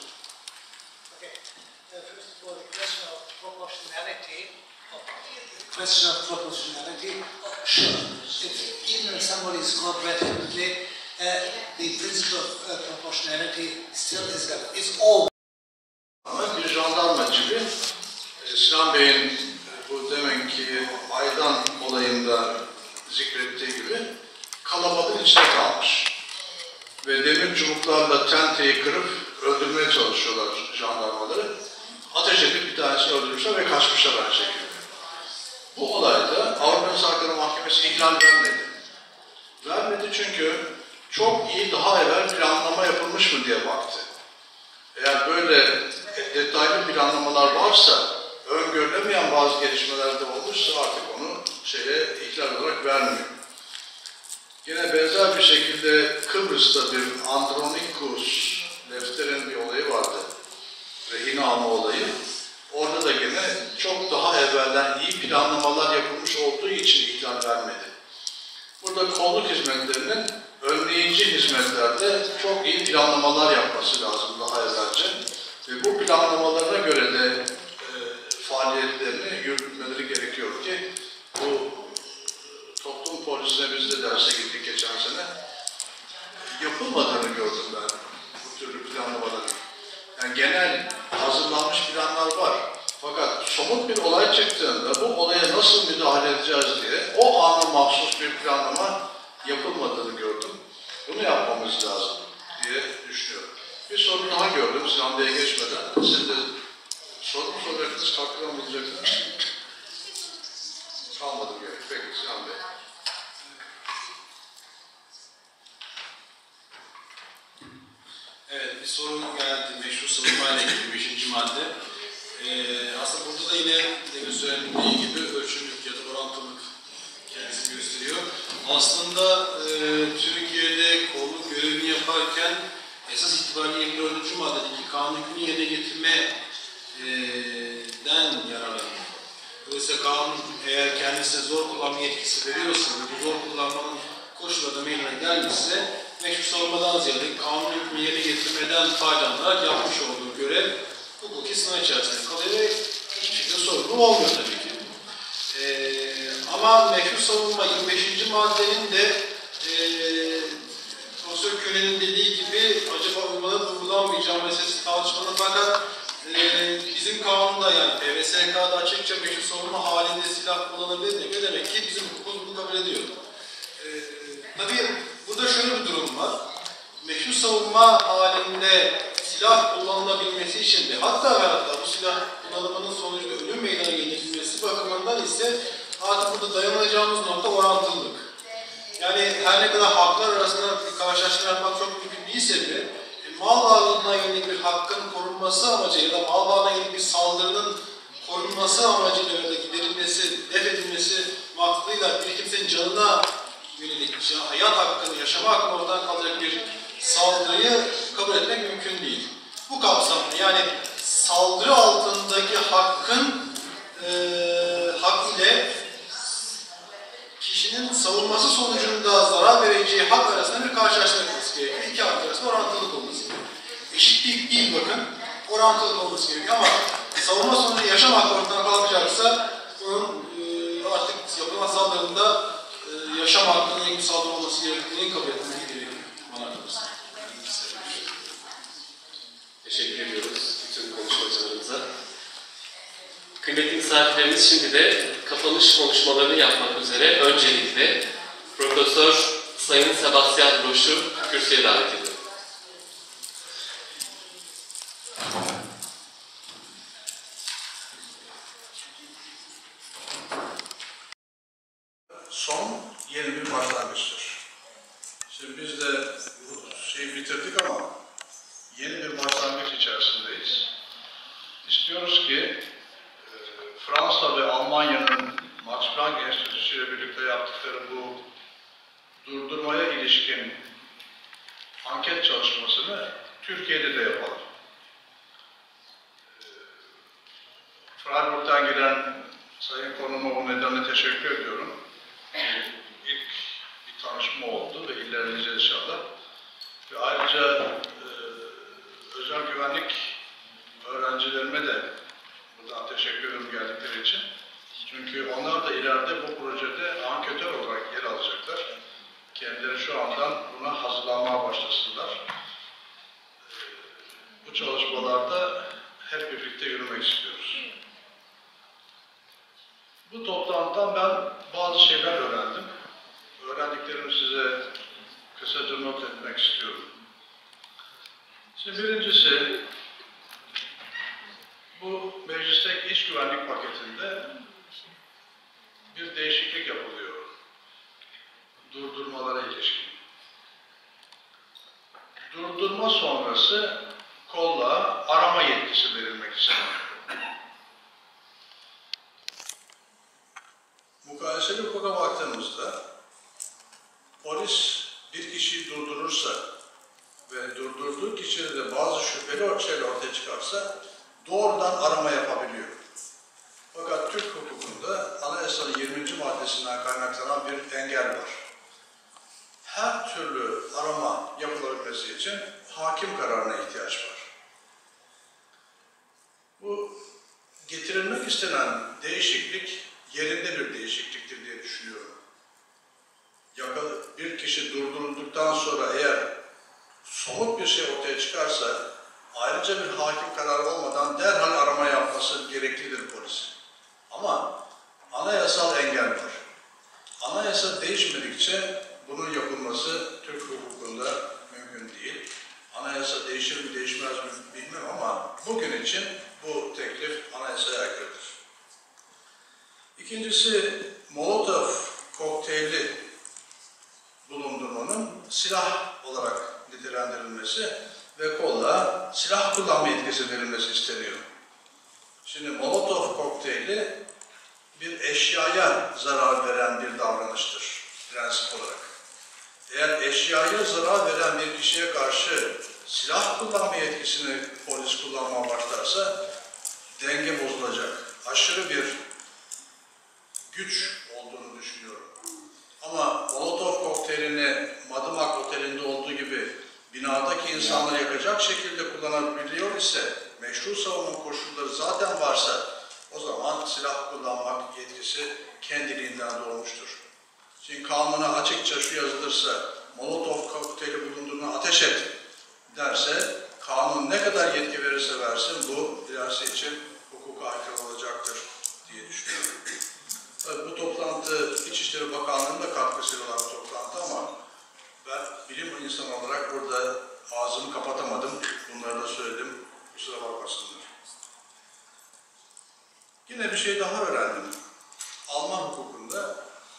Question of proportionality, sure. If, even if somebody is caught red-handedly, uh, the principle of uh, proportionality still is valid. It's all. Ama bir jandarma gibi e, Sinan Bey'in e, bu deminki Aydan olayında zikrettiği gibi kalabalığın içine kalmış. Ve demir çubuklarla tenteyi kırıp öldürmeye çalışıyorlar jandarmaları. Ateş edip bir tanesi öldürmüşler ve kaçmışlar aynı şekilde. Bu olayda Avrupa İnsan Hakları Mahkemesi ihlal vermedi. Vermedi çünkü çok iyi daha evvel planlama yapılmış mı diye baktı. Eğer böyle detaylı planlamalar varsa, öngörülemeyen bazı gelişmeler de olmuşsa artık onu şeye ihlal olarak vermiyor. Yine benzer bir şekilde Kıbrıs'ta bir Andronikos Lefter'in bir olayı vardı. Rehine alma olayı. Orada da yine çok daha evvelden iyi planlamalar yapılmış olduğu için ihlal vermedi. Burada kolluk hizmetlerinin önleyici hizmetlerde çok iyi planlamalar yapması lazım daha evvelce. Ve bu planlamalarına göre de e, faaliyetlerini yürütmeleri gerekiyor ki bu toplum polisine biz de derse gittik geçen sene. Yapılmadığını gördüm ben bu türlü planlamaların. Yani genel hazırlanmış planlar var. Fakat somut bir olay çıktığında bu olaya nasıl müdahale edeceğiz diye o ana mahsus bir planlama yapılmadığını gördüm. Bunu yapmamız lazım diye düşünüyorum. Bir soru daha gördüm Sinan Bey'e geçmeden. Siz de soru mu soracaksınız, katkıda mı bulacaksınız? Kalmadım gerek. Peki Sinan Bey. Evet, bir soru geldi. Meşru savunmayla ilgili beşinci madde. Ee, aslında burada da yine demin söylediğim gibi ölçümlük ya da orantılılık kendisini gösteriyor. Aslında e, Türkiye'de kolluk görevini yaparken esas itibariyle yirmi dördüncü maddedeki kanun hükmünü yerine getirmeden yararlanıyor. Dolayısıyla kanun eğer kendisine zor kullanma yetkisi veriyorsa ve bu zor kullanmanın koşullarda meydana gelmişse meşru savunmadan ziyade kanun hükmünü yerine getirmeden faydalanarak yapmış olduğu görev hukuki sınır içerisinde kalıyor ve hiçbir şekilde sorumlu olmuyor tabii ki. Ee, ama meşru savunma yirmi beşinci maddenin de e, Profesör Köhler'in dediği gibi acaba uygulanıp uygulanmayacağı meselesi tartışmalı fakat e, bizim kanunda yani P V S K'da açıkça meşru savunma halinde silah kullanabilir diyor. Demek ki bizim hukukumuz bunu kabul ediyor. E, tabii burada şöyle bir durum var. Meşru savunma halinde silah kullanılabilmesi için de hatta ve hatta bu silah kullanımının sonucunda ölüm meydana getirilmesi bakımından ise artık burada dayanacağımız nokta orantılılık. Yani her ne kadar haklar arasında bir karşılaştırma yapmak çok mümkün değilse bile e, mal varlığına yönelik bir hakkın korunması amacıyla ya da mal varlığına yönelik bir saldırının korunması amacıyla ya da giderilmesi, def edilmesi maksadıyla bir kimsenin canına yönelik hayat hakkını, yaşama hakkını ortadan kaldıracak bir saldırıyı kabul etmek mümkün değil. Bu kapsamda yani saldırı altındaki hakkın e, hak ile kişinin savunması sonucunda zarar vereceği hak arasında bir karşılaştırma yapılması gerekiyor. İki hak arasında orantılılık olması gerekiyor. Eşitlik değil bakın, orantılılık olması gerekiyor ama savunma sonucu yaşam hakkı ortadan kalkacaksa bunun e, artık yapılan saldırında e, yaşam hakkının ilgili saldırı olması gerektiğini kabul etmemiz gerekiyor. Bana kalırsa. Teşekkür ediyoruz bütün konuşmacılarımıza. Kıymetli misafirlerimiz şimdi de kapanış konuşmalarını yapmak üzere öncelikle Profesör Sayın Sebastian Broş'u kürsüye davet ediyorum. Son yeni bir başlangıçtır. Şimdi biz de bu şeyi bitirdik ama yeni bir başlangıç içerisindeyiz. İstiyoruz ki e, Fransa ve Almanya'nın Max Planck Enstitüsü ile birlikte yaptıkları bu durdurmaya ilişkin anket çalışmasını Türkiye'de de yapalım. E, Freiburg'dan gelen Sayın Konuma bu nedenle teşekkür ediyorum. İlk bir tanışma oldu ve ilerleyeceğiz inşallah. Ve ayrıca e, özel güvenlik öğrencilerime de buradan teşekkür ederim geldikleri için. Çünkü onlar da ileride bu projede anketör olarak yer alacaklar. Kendileri şu andan buna hazırlanmaya başlasınlar. E, bu çalışmalarda hep birlikte yürümek istiyoruz. Bu toplantıdan ben bazı şeyler öğrendim. Öğrendiklerimi size kısaca not etmek istiyorum. Şimdi birincisi, bu mecliste meslek iş güvenlik paketinde bir değişiklik yapılıyor. Durdurmalara ilişkin. Durdurma sonrası kolla arama yetkisi verilmek isteniyor. Mukayeseli hukuka baktığımızda polis bir kişiyi durdurursa ve durdurduğu kişide de bazı şüpheli şeyler ortaya çıkarsa doğrudan arama yapabiliyor. Fakat Türk hukukunda Anayasanın yirminci maddesinden kaynaklanan bir engel var. Her türlü arama yapılabilmesi için hakim kararına ihtiyaç var. Bu getirilmek istenen değişiklik yerinde bir değişikliktir diye düşünüyorum. Yakalı, bir kişi durdurulduktan sonra eğer somut bir şey ortaya çıkarsa ayrıca bir hakim kararı olmadan derhal arama yapması gereklidir polisin. Ama anayasal engel var. Anayasa değişmedikçe bunun yapılması Türk hukukunda mümkün değil. Anayasa değişir mi değişmez mi bilmem ama bugün için bu teklif anayasaya aykırıdır. İkincisi, Molotov kokteyli bulundurmanın silah olarak nitelendirilmesi ve kolla silah kullanma yetkisi verilmesi isteniyor. Şimdi Molotov kokteyli bir eşyaya zarar veren bir davranıştır prensip olarak. Eğer eşyaya zarar veren bir kişiye karşı silah kullanma yetkisini polis kullanmaya başlarsa denge bozulacak. Aşırı bir güç olduğunu düşünüyorum. Ama Molotov kokteylini Madımak Oteli'nde olduğu gibi binadaki insanları yakacak şekilde kullanabiliyor ise, meşru savunma koşulları zaten varsa o zaman silah kullanmak yetkisi kendiliğinden doğmuştur. Şimdi kanuna açıkça şu yazılırsa, Molotov kokteyli bulunduğuna ateş et derse, kanun ne kadar yetki verirse versin bu ilerisi için hukuka aykırı olacaktır diye düşünüyorum. Tabii bu toplantı İçişleri Bakanlığı'nın da katkısıyla olan bir toplantı ama ben bilim insanı olarak burada ağzımı kapatamadım. Bunları da söyledim. Kusura bakmasınlar. Yine bir şey daha öğrendim. Alman hukukunda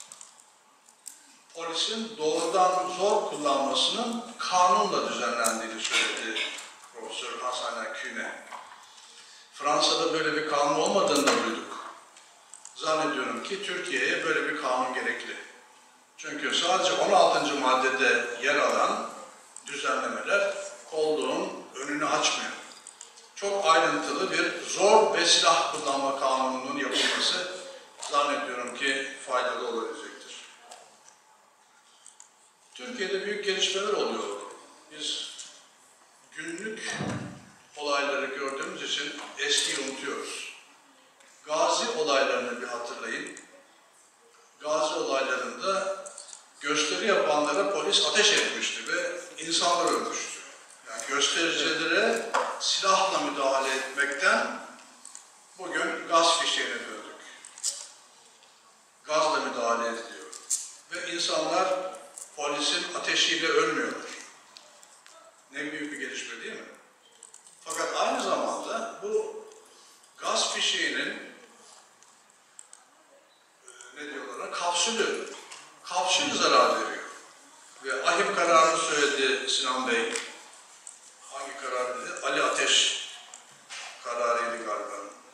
polisin doğrudan zor kullanmasının kanunla düzenlendiğini söyledi Profesör Hasan Kühne. Fransa'da böyle bir kanun olmadığını da duyduk. Zannediyorum ki Türkiye'ye böyle bir kanun gerekli. Çünkü sadece on altıncı maddede yer alan düzenlemeler kolluğun önünü açmıyor. Çok ayrıntılı bir zor ve silah kullanma kanununun yapılması zannediyorum ki faydalı olabilecektir. Türkiye'de büyük gelişmeler oluyor. Biz günlük olayları gördüğümüz için eskiyi unutuyoruz. Gazi olaylarını bir hatırlayın. Gazi olaylarında gösteri yapanlara polis ateş etmişti ve insanlar ölmüştü. Yani göstericilere silahla müdahale etmekten bugün gaz fişeğine döndük. Gazla müdahale ediliyor. Ve insanlar polisin ateşiyle ölmüyorlar. Ne büyük bir gelişme değil mi? Fakat aynı zamanda bu gaz fişeğinin ne diyorlar? Kapsülü. Kapsül zarar veriyor. Ve ahim kararını söyledi Sinan Bey. Hangi karar dedi? Ali Ateş kararıydı galiba.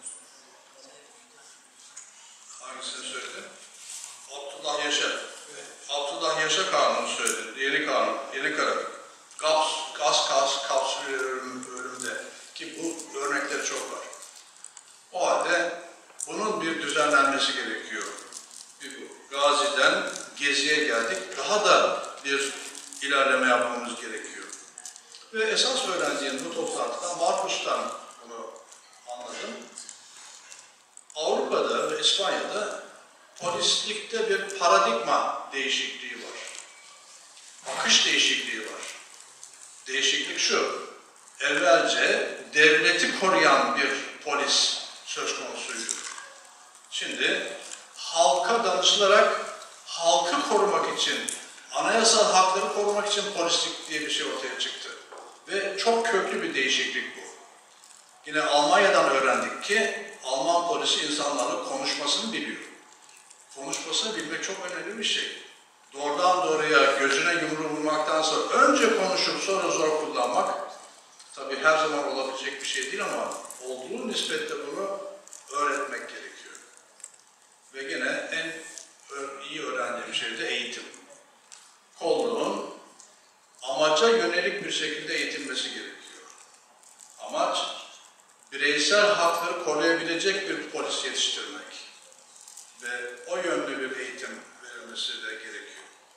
Hangisini söyledi? Abdullah Yaşar. Abdullah Yaşar kanunu söyledi. Yeni kanun, yeni karar. Gaz, gaz, gaz kapsülü ölüm, ölümde. Ki bu örnekleri çok var. O halde bunun bir düzenlenmesi gerekiyor. Bir bu. Gazi'den Gezi'ye geldik. Daha da bir ilerleme yapmamız gerekiyor. Ve esas öğrendiğim bu toplantıdan Markus'tan bunu anladım. Avrupa'da ve İspanya'da polislikte bir paradigma değişikliği var. Akış değişikliği var. Değişiklik şu. Evvelce devleti koruyan bir polis söz konusuydu. Şimdi halka danışılarak halkı korumak için, anayasal hakları korumak için polislik diye bir şey ortaya çıktı. Ve çok köklü bir değişiklik bu. Yine Almanya'dan öğrendik ki Alman polisi insanlarla konuşmasını biliyor. Konuşmasını bilmek çok önemli bir şey. Doğrudan doğruya gözüne yumruğu vurmaktansa önce konuşup sonra zor kullanmak tabii her zaman olabilecek bir şey değil ama olduğu nispetle bunu öğretmek gerekiyor. Ve gene en iyi öğrendiğim şey de eğitim. Kolluğun amaca yönelik bir şekilde eğitilmesi gerekiyor. Amaç bireysel hakları koruyabilecek bir polis yetiştirmek ve o yönlü bir eğitim verilmesi de gerekiyor.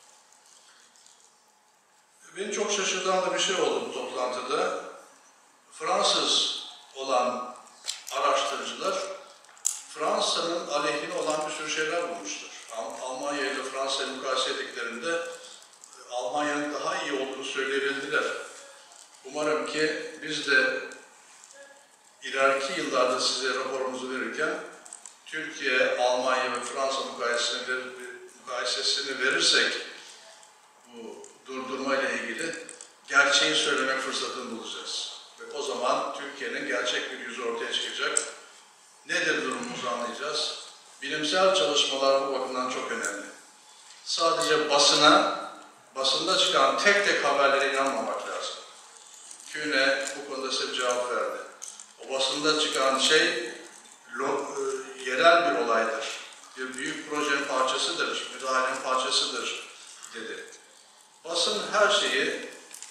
Beni çok şaşırtan da bir şey oldu bu toplantıda. Fransız olan araştırıcılar Fransa'nın aleyhine olan bir sürü şeyler bulmuşlar. Almanya ile Fransa'yı mukayese ettiklerinde Almanya'nın daha iyi olduğunu söyleyebildiler. Umarım ki biz de ileriki yıllarda size raporumuzu verirken Türkiye, Almanya ve Fransa mukayesesini, mukayesesini verirsek bu durdurma ile ilgili gerçeği söylemek fırsatını bulacağız. Ve o zaman Türkiye'nin gerçek bir yüzü ortaya çıkacak. Nedir durumumuzu anlayacağız. Bilimsel çalışmalar bu bakımdan çok önemli. Sadece basına, basında çıkan tek tek haberlere inanmamak lazım. Kühne bu konuda size cevap verdi. O basında çıkan şey lo, e, yerel bir olaydır. Bir büyük projenin parçasıdır, müdahalenin parçasıdır dedi. Basın her şeyi e,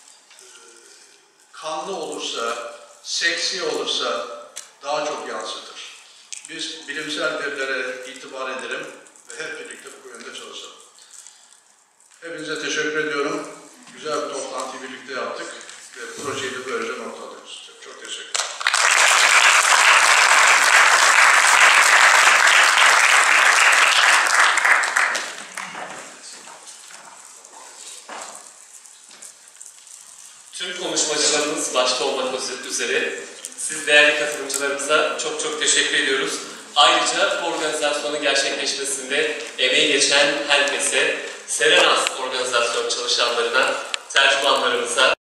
kanlı olursa, seksi olursa daha çok yansıtır. Biz bilimsel verilere itibar edelim ve hep birlikte bu yönde çalışalım. Hepinize teşekkür ediyorum. Güzel bir toplantıyı birlikte yaptık ve projeyi de böylece noktalıyoruz. Çok, çok teşekkür ederim. Tüm konuşmacılarımız başta olmak üzere siz değerli katılımcılarımıza çok çok teşekkür ediyoruz. Ayrıca bu organizasyonun gerçekleşmesinde emeği geçen herkese, Serenas organizasyon çalışanlarına, tercümanlarımıza,